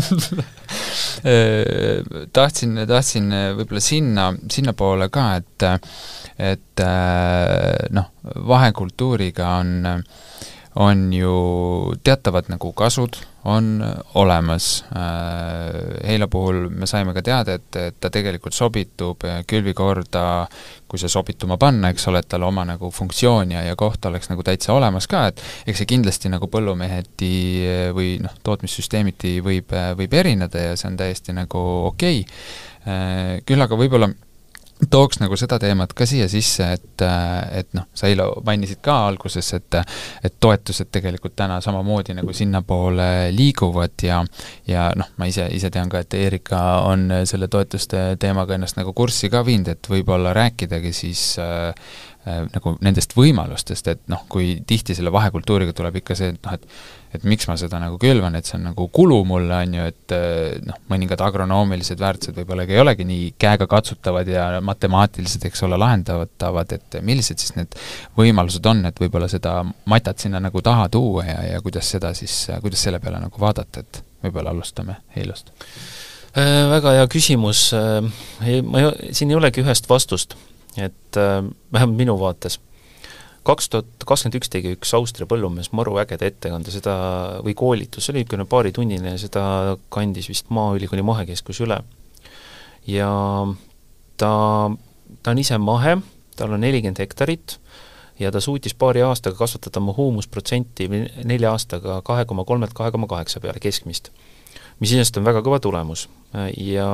C: tahtsin, tahtsin võib-olla sinna, sinna poole ka, et et noh, vahekultuuriga on on ju teatavad nagu kasud on olemas. Heila puhul me saime ka teada, et, et ta tegelikult sobitub külvikorda, kui see sobituma panna, eks ole, et tal oma nagu funktsioon ja, ja koht oleks nagu täitsa olemas ka, et eks see kindlasti nagu põllumeheti või noh, tootmissüsteemiti võib, võib erineda ja see on täiesti nagu okei okay.. Küll aga võib-olla tooks nagu seda teemat ka siia sisse, et, et noh, sa Eilo mainisid ka alguses, et, et toetused tegelikult täna samamoodi nagu sinna poole liiguvad ja, ja noh, ma ise, ise tean ka, et Eerika on selle toetuste teemaga ennast nagu kurssi ka viinud, et võib-olla rääkidagi siis äh, nagu nendest võimalustest, et noh, kui tihti selle vahekultuuriga tuleb ikka see, et noh, et et miks ma seda nagu külvan, et see on nagu kulu mulle, on ju, et noh, mõningad agronoomilised väärtused võib-olla ei olegi nii käega katsutavad ja matemaatilised, eks ole, lahendatavad, et millised siis need võimalused on, et võib-olla seda matat sinna nagu taha tuua ja, ja kuidas seda siis, kuidas selle peale nagu vaadata, et võib-olla alustame Heilost.
E: Äh, väga hea küsimus. Äh, ma ei, siin ei olegi ühest vastust, et äh, vähemalt minu vaates. kaks tuhat kakskümmend üks tegi üks Austria põllumees maru ägeda ettekande seda, või koolitus, see oli ikka paaritunnine ja seda kandis vist Maaülikooli mahekeskus üle. Ja ta, ta on ise mahe, tal on nelikümmend hektarit ja ta suutis paari aastaga kasvatada oma huumusprotsenti nelja aastaga kahe koma kolmelt kahe koma kaheksa peale keskmist, mis isest on väga kõva tulemus. Ja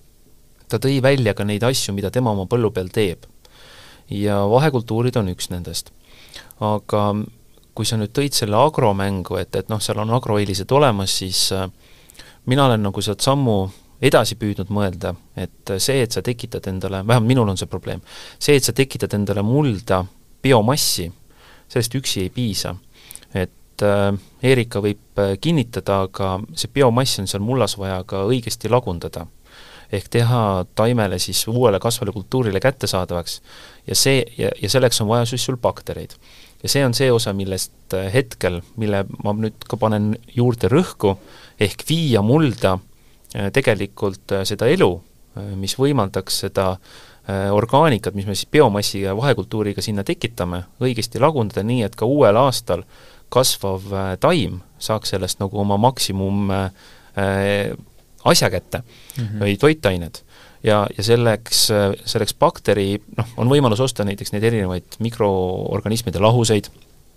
E: ta tõi välja ka neid asju, mida tema oma põllu peal teeb. Ja vahekultuurid on üks nendest. Aga kui sa nüüd tõid selle agromängu, et, et noh, seal on agroeelised olemas, siis äh, mina olen nagu sealt sammu edasi püüdnud mõelda, et see, et sa tekitad endale, vähemalt minul on see probleem, see, et sa tekitad endale mulda biomassi, sellest üksi ei piisa. Et äh, Eerika võib kinnitada, aga see biomass on seal mullas vaja ka õigesti lagundada. Ehk teha taimele siis uuele kasvale kultuurile kättesaadavaks ja, see, ja, ja selleks on vaja siis sul baktereid. Ja see on see osa, millest hetkel, mille ma nüüd ka panen juurde rõhku, ehk viia mulda tegelikult seda elu, mis võimaldaks seda orgaanikat, mis me siis biomassi ja vahekultuuriga sinna tekitame, õigesti lagundada nii, et ka uuel aastal kasvav taim saaks sellest nagu oma maksimum äh, asja kätte mm-hmm. või toitained. Ja, ja selleks, selleks bakteri, noh, on võimalus osta näiteks neid erinevaid mikroorganismide lahuseid,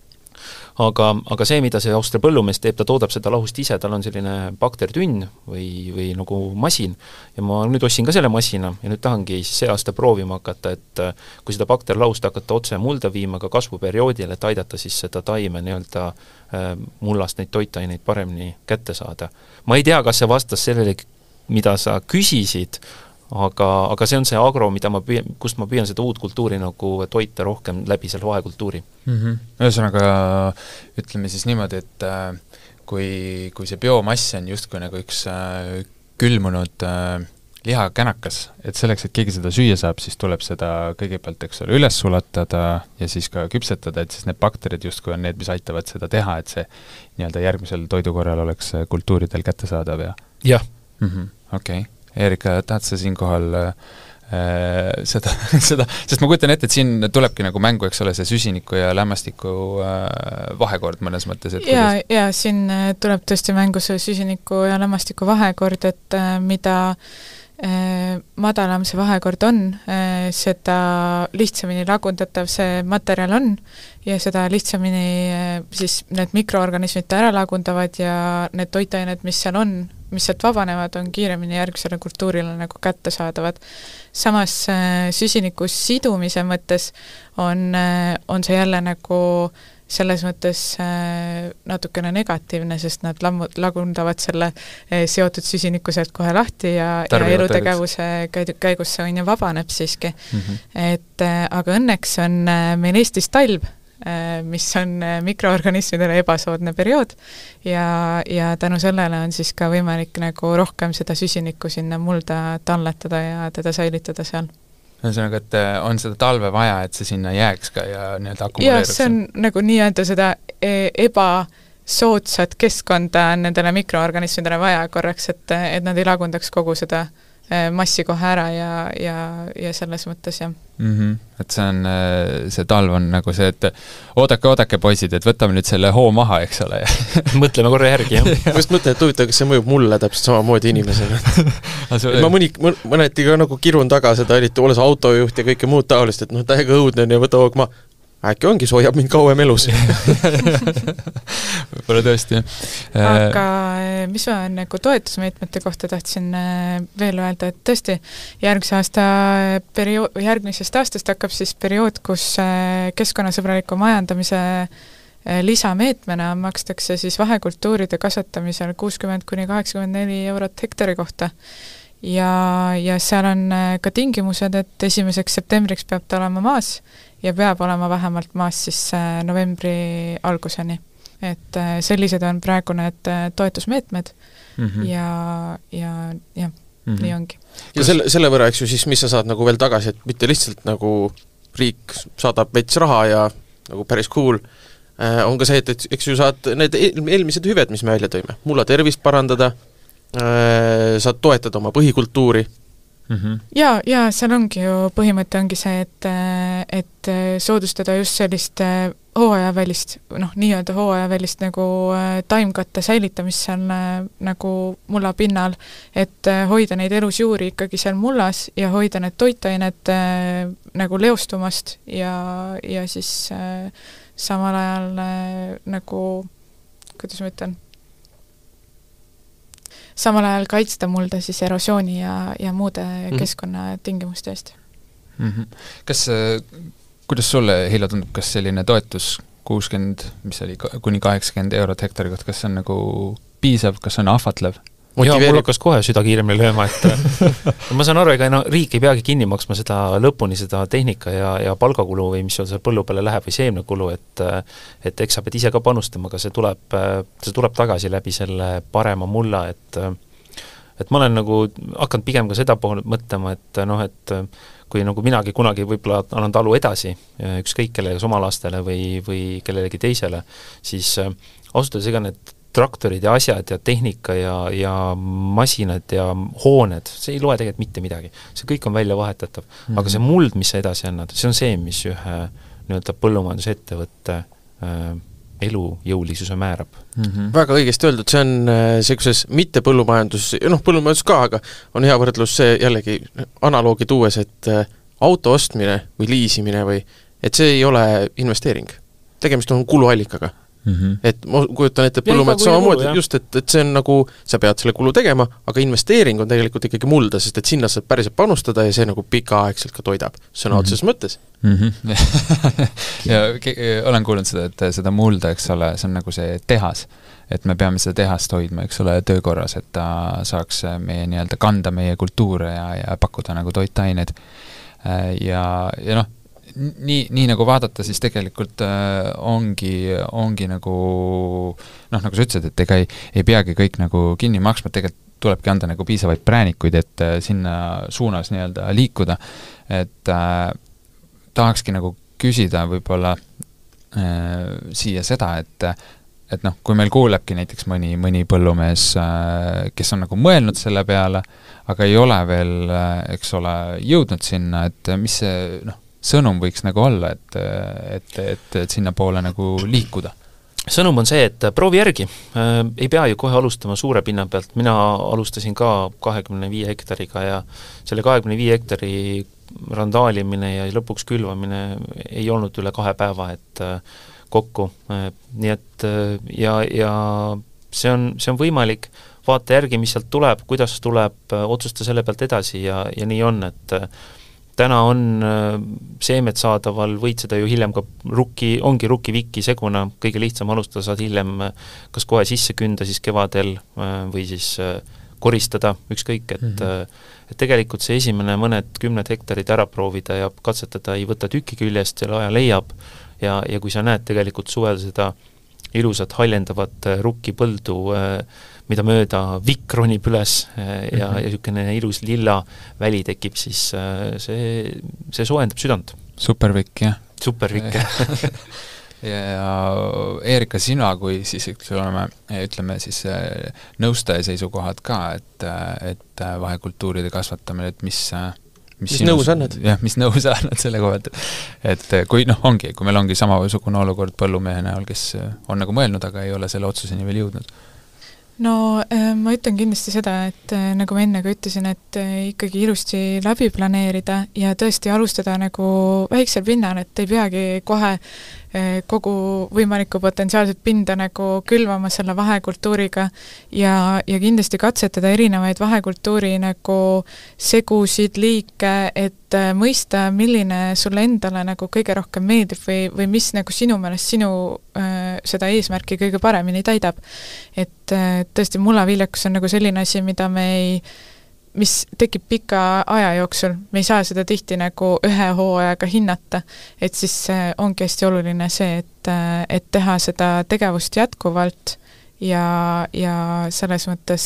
E: aga, aga see, mida see Austria põllumees teeb, ta toodab seda lahust ise, tal on selline baktertünn või, või nagu masin ja ma nüüd ostsin ka selle masina ja nüüd tahangi siis see aasta proovima hakata, et kui seda bakterlahust hakata otse mulda viima ka kasvuperioodil, et aidata siis seda taime nii-öelda äh, mullast neid toitaineid paremini kätte saada. Ma ei tea, kas see vastas sellele, mida sa küsisid, aga, aga see on see agro, mida ma püüan, kust ma püüan seda uut kultuuri nagu toita rohkem läbi selle vahekultuuri.
C: Mm-hmm. Ühesõnaga, ütleme siis niimoodi, et äh, kui, kui see biomass on justkui nagu üks äh, külmunud äh, lihakänakas, et selleks, et keegi seda süüa saab, siis tuleb seda kõigepealt, eks ole, üles sulatada ja siis ka küpsetada, et siis need bakterid justkui on need, mis aitavad seda teha, et see nii-öelda järgmisel toidukorral oleks kultuuridel kättesaadav ja
E: jah.
C: Mm-hmm. Okei. Okay. Erika, tahad sa siinkohal äh, seda, seda, sest ma kujutan ette, et siin tulebki nagu mängu, eks ole, see süsiniku ja lämmastiku äh, vahekord mõnes mõttes, et
D: ja, kuidas... ja siin tuleb tõesti mängu see süsiniku ja lämmastiku vahekord, et äh, mida äh, madalam see vahekord on, äh, seda lihtsamini lagundatav see materjal on ja seda lihtsamini äh, siis need mikroorganismid ära lagundavad ja need toitained, mis seal on, mis sealt vabanevad, on kiiremini järgmisele kultuurile nagu kättesaadavad. Samas äh, süsiniku sidumise mõttes on, äh, on see jälle nagu selles mõttes äh, natukene negatiivne, sest nad lammu, lagundavad selle äh, seotud süsiniku sealt kohe lahti ja, ja elutegevuse käigus see on ju vabaneb siiski. Mm-hmm. Et, äh, aga õnneks on äh, meil Eestis talv, mis on mikroorganismidele ebasoodne periood ja, ja tänu sellele on siis ka võimalik nagu rohkem seda süsinikku sinna mulda talletada ja teda säilitada seal.
C: Ühesõnaga, et on seda talve vaja, et see sinna jääks ka ja nii-öelda akumuleeruks?
D: Ja see on nagu nii-öelda seda ebasoodsat keskkonda nendele mikroorganismidele vaja korraks, et, et nad ei lagundaks kogu seda massi kohe ära ja, ja, ja selles mõttes, jah.
C: Mm-hmm. Et see on, see talv on nagu see, et oodake, oodake poisid, et võtame nüüd selle hoo maha, eks ole.
E: Mõtleme korra järgi, jah.
B: Ma just mõtlen, et huvitav, kas see mõjub mulle täpselt samamoodi inimesena. ma mõni, mõneti ka nagu kirun taga seda, eriti olles autojuht ja kõike muud taolist, et noh, täiega õudne ja võta hoog ma äkki ongi, see hoiab mind kauem elus.
C: Võib-olla tõesti.
D: Aga mis ma nagu toetusmeetmete kohta tahtsin veel öelda, et tõesti järgmise aasta periood, järgmisest aastast hakkab siis periood, kus keskkonnasõbraliku majandamise lisameetmena makstakse siis vahekultuuride kasvatamisel kuuskümmend kuni kaheksakümmend neli eurot hektari kohta. Ja, ja seal on ka tingimused, et esimeseks septembriks peab ta olema maas ja peab olema vähemalt maas siis novembri alguseni. Et sellised on praegu need toetusmeetmed mm-hmm. ja, ja, ja mm-hmm. nii ongi.
B: Ja selle, selle võrra, eks ju, siis mis sa saad nagu veel tagasi, et mitte lihtsalt nagu riik saadab veits raha ja nagu päris cool, on ka see, et, et eks ju saad need eelmised hüved, mis me välja tõime, mulla tervist parandada, saad toetada oma põhikultuuri.
D: Mm-hmm. Ja, ja seal ongi ju, põhimõte ongi see, et, et soodustada just sellist hooajavälist, noh, nii-öelda hooajavälist nagu taimkatte säilitamist seal nagu mulla pinnal, et hoida neid elusjuuri ikkagi seal mullas ja hoida need toitained nagu leostumast ja, ja siis samal ajal nagu, kuidas ma ütlen, samal ajal kaitsta mulda siis erosiooni ja, ja muude mm-hmm. keskkonnatingimuste eest.
C: Mm-hmm. Kas, kuidas sulle, Heilo, tundub, kas selline toetus kuuskümmend, mis oli kuni kaheksakümmend eurot hektari kohta, kas see on nagu piisav, kas on ahvatlev?
E: Ja mul hakkas kohe süda kiiremini lööma, et ma saan aru, ega no, riik ei peagi kinni maksma seda lõpuni, seda tehnika ja, ja palgakulu või mis seal põllu peale läheb või seemnekulu, et et eks sa pead ise ka panustama, aga see tuleb, see tuleb tagasi läbi selle parema mulla, et et ma olen nagu hakanud pigem ka seda poole mõtlema, et noh, et kui nagu minagi kunagi võib-olla annan talu edasi, ükskõik kellele, oma lastele või, või kellelegi teisele, siis ausalt ega need traktorid ja asjad ja tehnika ja, ja masinad ja hooned, see ei loe tegelikult mitte midagi. See kõik on välja vahetatav. Mm-hmm. Aga see muld, mis sa edasi annad, see on see, mis ühe nii-öelda põllumajandusettevõtte äh, elujõulisuse määrab
B: mm. -hmm. Väga õigesti öeldud, see on sellises mitte põllumajandus, noh põllumajandus ka, aga on hea võrdlus see jällegi analoogi tuues, et auto ostmine või liisimine või et see ei ole investeering. Tegemist on kuluallikaga. Mm -hmm. Et ma kujutan ette, et põllumajandus samamoodi kulu, just, et, et see on nagu, sa pead selle kulu tegema, aga investeering on tegelikult ikkagi mulda, sest et sinna saab päriselt panustada ja see nagu pikaaegselt ka toidab, sõna mm -hmm. otseses mõttes.
C: Mm -hmm. ja olen kuulnud seda, et seda mulda, eks ole, see on nagu see tehas, et me peame seda tehast hoidma, eks ole, töökorras, et ta saaks meie nii-öelda kanda meie kultuure ja, ja pakkuda nagu toitaineid. Ja, ja noh, nii, nii nagu vaadata, siis tegelikult äh, ongi, ongi nagu noh, nagu sa ütlesid, et ega ei, ei peagi kõik nagu kinni maksma, tegelikult tulebki anda nagu piisavaid präänikuid, et äh, sinna suunas nii-öelda liikuda, et äh, tahakski nagu küsida võib-olla äh, siia seda, et et noh, kui meil kuulebki näiteks mõni, mõni põllumees, äh, kes on nagu mõelnud selle peale, aga ei ole veel, äh, eks ole, jõudnud sinna, et mis see, noh, sõnum võiks nagu olla, et, et, et, et sinna poole nagu liikuda?
E: Sõnum on see, et proovi järgi. Äh, ei pea ju kohe alustama suure pinna pealt, mina alustasin ka kahekümne viie hektariga ja selle kahekümne viie hektari randaalimine ja lõpuks külvamine ei olnud üle kahe päeva, et äh, kokku. Äh, nii et äh, ja, ja see on, see on võimalik, vaata järgi, mis sealt tuleb, kuidas tuleb, otsusta selle pealt edasi ja, ja nii on, et äh, täna on seemed saadaval, võid seda ju hiljem ka rukki, ongi rukki-vikki seguna, kõige lihtsam alustada, saad hiljem kas kohe sisse künda siis kevadel või siis koristada, ükskõik, et, mm-hmm. et tegelikult see esimene mõned kümned hektarid ära proovida ja katsetada ei võta tüki küljest, selle aja leiab ja, ja kui sa näed tegelikult suvel seda ilusat haljendavat rukkipõldu, mida mööda vikk ronib üles ja, mm-hmm. ja niisugune ilus lilla väli tekib, siis see, see soojendab südant.
C: Supervikk, jah.
E: Supervikk, jah.
C: ja Eerika, sina kui siis ütleme, ütleme siis nõustaja seisukohad ka, et, et vahekultuuride kasvatamine, et mis
B: mis, mis nõus annad?
C: Jah, mis nõus annad selle koha, et, et kui noh, ongi, kui meil ongi samasugune olukord põllumehe näol, kes on nagu mõelnud, aga ei ole selle otsuseni veel jõudnud.
D: No ma ütlen kindlasti seda, et nagu ma enne ka ütlesin, et ikkagi ilusti läbi planeerida ja tõesti alustada nagu väiksel pinnal, et ei peagi kohe kogu võimalikku potentsiaalset pinda nagu külvama selle vahekultuuriga ja, ja kindlasti katsetada erinevaid vahekultuuri nagu segusid, liike, et mõista, milline sulle endale nagu kõige rohkem meeldib või, või mis nagu sinu meelest sinu äh, seda eesmärki kõige paremini täidab. Et äh, tõesti mullaviljakus on nagu selline asi, mida me ei mis tekib pika aja jooksul, me ei saa seda tihti nagu ühe hooajaga hinnata, et siis ongi hästi oluline see, et, et teha seda tegevust jätkuvalt ja, ja selles mõttes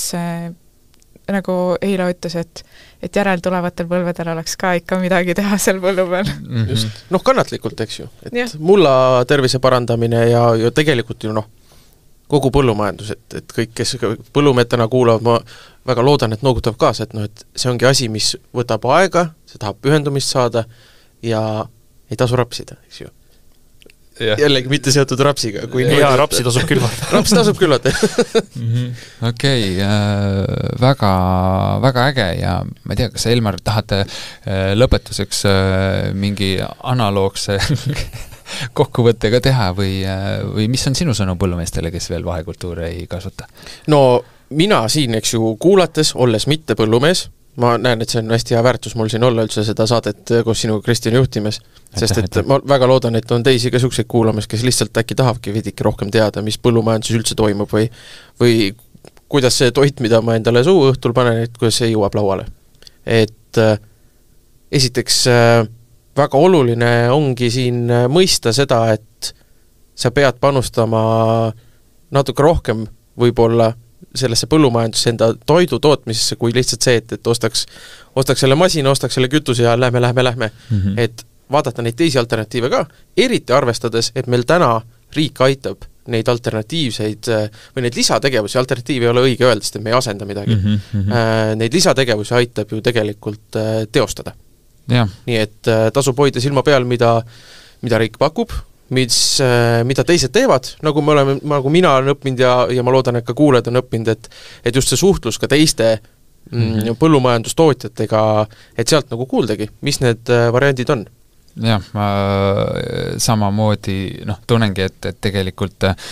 D: nagu Eila ütles, et, et järel tulevatel põlvedel oleks ka ikka midagi teha seal põllu peal.
B: Mm-hmm. Just, noh kannatlikult, eks ju, et ja. Mulla tervise parandamine ja, ja tegelikult ju noh, kogu põllumajandus, et, et kõik, kes põllumeetena kuulavad, ma väga loodan, et noogutab kaasa, et noh, et see ongi asi, mis võtab aega, see tahab pühendumist saada ja ei tasu rapsida, eks ju. Ja. Jällegi mitte seotud rapsiga. Kui
E: ja, ja rapsi tasub külvata.
B: Raps tasub külvata.
C: mm-hmm. Okei, okay, äh, väga, väga äge ja ma ei tea, kas Elmar tahate äh, lõpetuseks äh, mingi analoogse kokkuvõttega teha või, või mis on sinu sõnum põllumeestele, kes veel vahekultuure ei kasvata?
B: No mina siin, eks ju, kuulates, olles mitte põllumees, ma näen, et see on hästi hea väärtus mul siin olla üldse seda saadet koos sinuga Kristjan juhtimes, sest et ma väga loodan, et on teisi ka sukseid kuulamas, kes lihtsalt äkki tahavadki veidike rohkem teada, mis põllumajanduses üldse toimub või, või kuidas see toit, mida ma endale suu õhtul panen, et kuidas see jõuab lauale. Et äh, esiteks äh, väga oluline ongi siin mõista seda, et sa pead panustama natuke rohkem võib-olla sellesse põllumajandusse enda toidu tootmisesse, kui lihtsalt see, et, et ostaks, ostaks selle masina, ostaks selle kütuse ja lähme, lähme, lähme. Mm-hmm. Et vaadata neid teisi alternatiive ka, eriti arvestades, et meil täna riik aitab neid alternatiivseid või neid lisategevusi, alternatiiv ei ole õige öelda, sest et me ei asenda midagi. Mm-hmm. Neid lisategevusi aitab ju tegelikult teostada. Ja. Nii et tasub hoida silma peal, mida, mida riik pakub, mis, mida teised teevad, nagu me oleme, nagu mina olen õppinud ja, ja ma loodan, et ka kuulajad on õppinud, et, et just see suhtlus ka teiste mm-hmm. põllumajandustootjatega, et sealt nagu kuuldagi, mis need variandid on.
C: Jah, ma samamoodi noh, tunnengi, et, et tegelikult äh,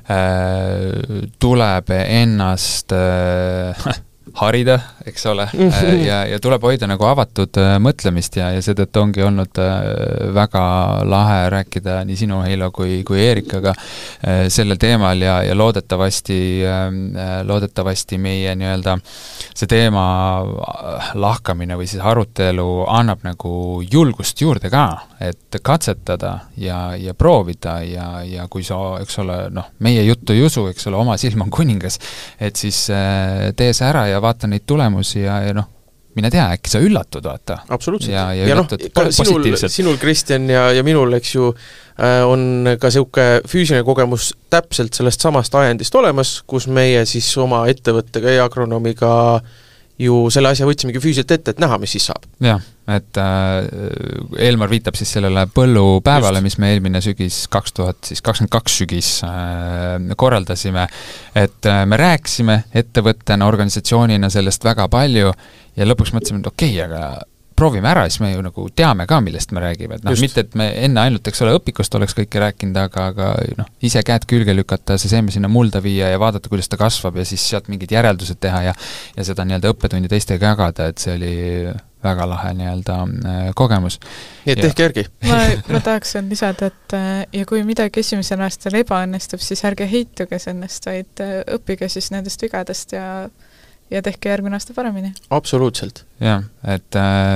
C: tuleb ennast äh, harida, eks ole, ja, ja tuleb hoida nagu avatud äh, mõtlemist ja, ja seetõttu ongi olnud äh, väga lahe rääkida nii sinu, Heilo, kui, kui Eerikaga äh, sellel teemal ja, ja loodetavasti äh, loodetavasti meie nii-öelda see teema lahkamine või siis arutelu annab nagu julgust juurde ka, et katsetada ja, ja proovida ja, ja kui sa, eks ole, noh, meie juttu ei usu, eks ole, oma silm on kuningas, et siis äh, tee see ära ja vaata neid tulemusi ja, ja noh, mine tea, äkki sa üllatud, vaata.
B: Absoluutselt.
C: Ja, ja,
B: ja noh, sinul, sinul, Kristjan, ja, ja minul, eks ju, äh, on ka siuke füüsiline kogemus täpselt sellest samast ajendist olemas, kus meie siis oma ettevõttega ja agronoomiga ju selle asja võtsimegi füüsiliselt ette, et näha, mis siis saab.
C: Jah, et äh, Elmar viitab siis sellele põllupäevale, mis me eelmine sügis, kaks tuhat kakskümmend kaks sügis äh, korraldasime, et äh, me rääkisime ettevõttena, organisatsioonina sellest väga palju ja lõpuks mõtlesime, et okei, okay, aga proovime ära, siis me ju nagu teame ka, millest me räägime, et noh, mitte, et me enne ainult, eks ole, õpikust oleks kõike rääkinud, aga, aga noh, ise käed külge lükata, see seeme sinna mulda viia ja vaadata, kuidas ta kasvab ja siis sealt mingid järeldused teha ja, ja seda nii-öelda õppetundi teistega jagada, et see oli väga lahe nii-öelda kogemus.
B: Nii et tehke järgi.
D: ma, ma tahaks on lisada, et ja kui midagi esimesel aastal ebaõnnestub, siis ärge heituge ennast, vaid õppige siis nendest vigadest ja ja tehke järgmine aasta paremini.
B: Absoluutselt.
C: Jah, et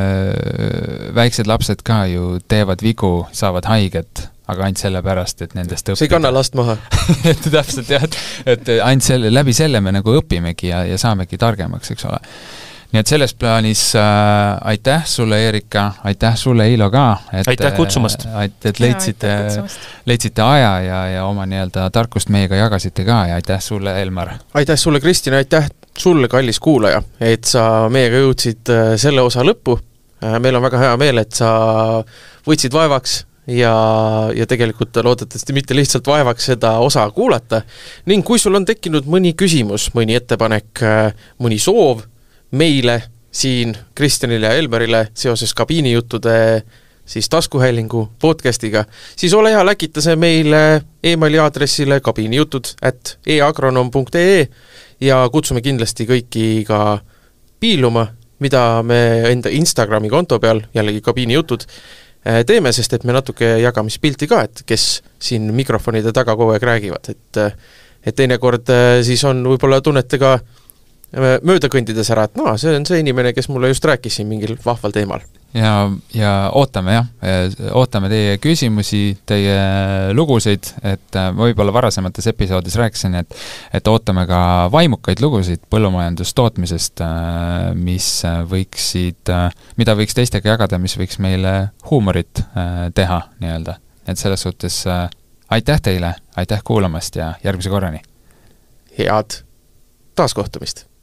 C: äh, väiksed lapsed ka ju teevad vigu, saavad haiget, aga ainult selle pärast, et nendest õppida.
B: See ei kanna last maha.
C: et täpselt jah, et ainult selle, läbi selle me nagu õpimegi ja, ja saamegi targemaks, eks ole. Nii et selles plaanis äh, aitäh sulle, Eerika, aitäh sulle, Heilo ka. Et,
E: aitäh kutsumast.
C: Et, et leidsite, leidsite aja ja, ja oma nii-öelda tarkust meiega jagasite ka ja aitäh sulle, Elmar.
B: Aitäh sulle, Kristjan, aitäh sulle, kallis kuulaja, et sa meiega jõudsid selle osa lõppu. Meil on väga hea meel, et sa võtsid vaevaks ja, ja tegelikult loodetavasti mitte lihtsalt vaevaks seda osa kuulata. Ning kui sul on tekkinud mõni küsimus, mõni ettepanek, mõni soov meile siin Kristjanile ja Elmarile seoses kabiinijuttude siis taskuhäälingu podcastiga, siis ole hea, läkita see meile emaili aadressile kabiinijutud at eagronom punkt ee ja kutsume kindlasti kõiki ka piiluma, mida me enda Instagrami konto peal, jällegi kabiinijutud, teeme, sest et me natuke jagamispilti ka, et kes siin mikrofonide taga kogu aeg räägivad, et, et teinekord siis on võib-olla tunnete ka mööda kõndides ära, et no, see on see inimene, kes mulle just rääkis siin mingil vahval teemal. Ja, ja ootame jah, ootame teie küsimusi, teie lugusid, et võib-olla varasemates episoodis rääkisin, et, et ootame ka vaimukaid lugusid põllumajandustootmisest, mis võiksid, mida võiks teistega jagada, mis võiks meile huumorit teha nii-öelda. Et selles suhtes aitäh teile, aitäh kuulamast ja järgmise korrani! Head taaskohtumist!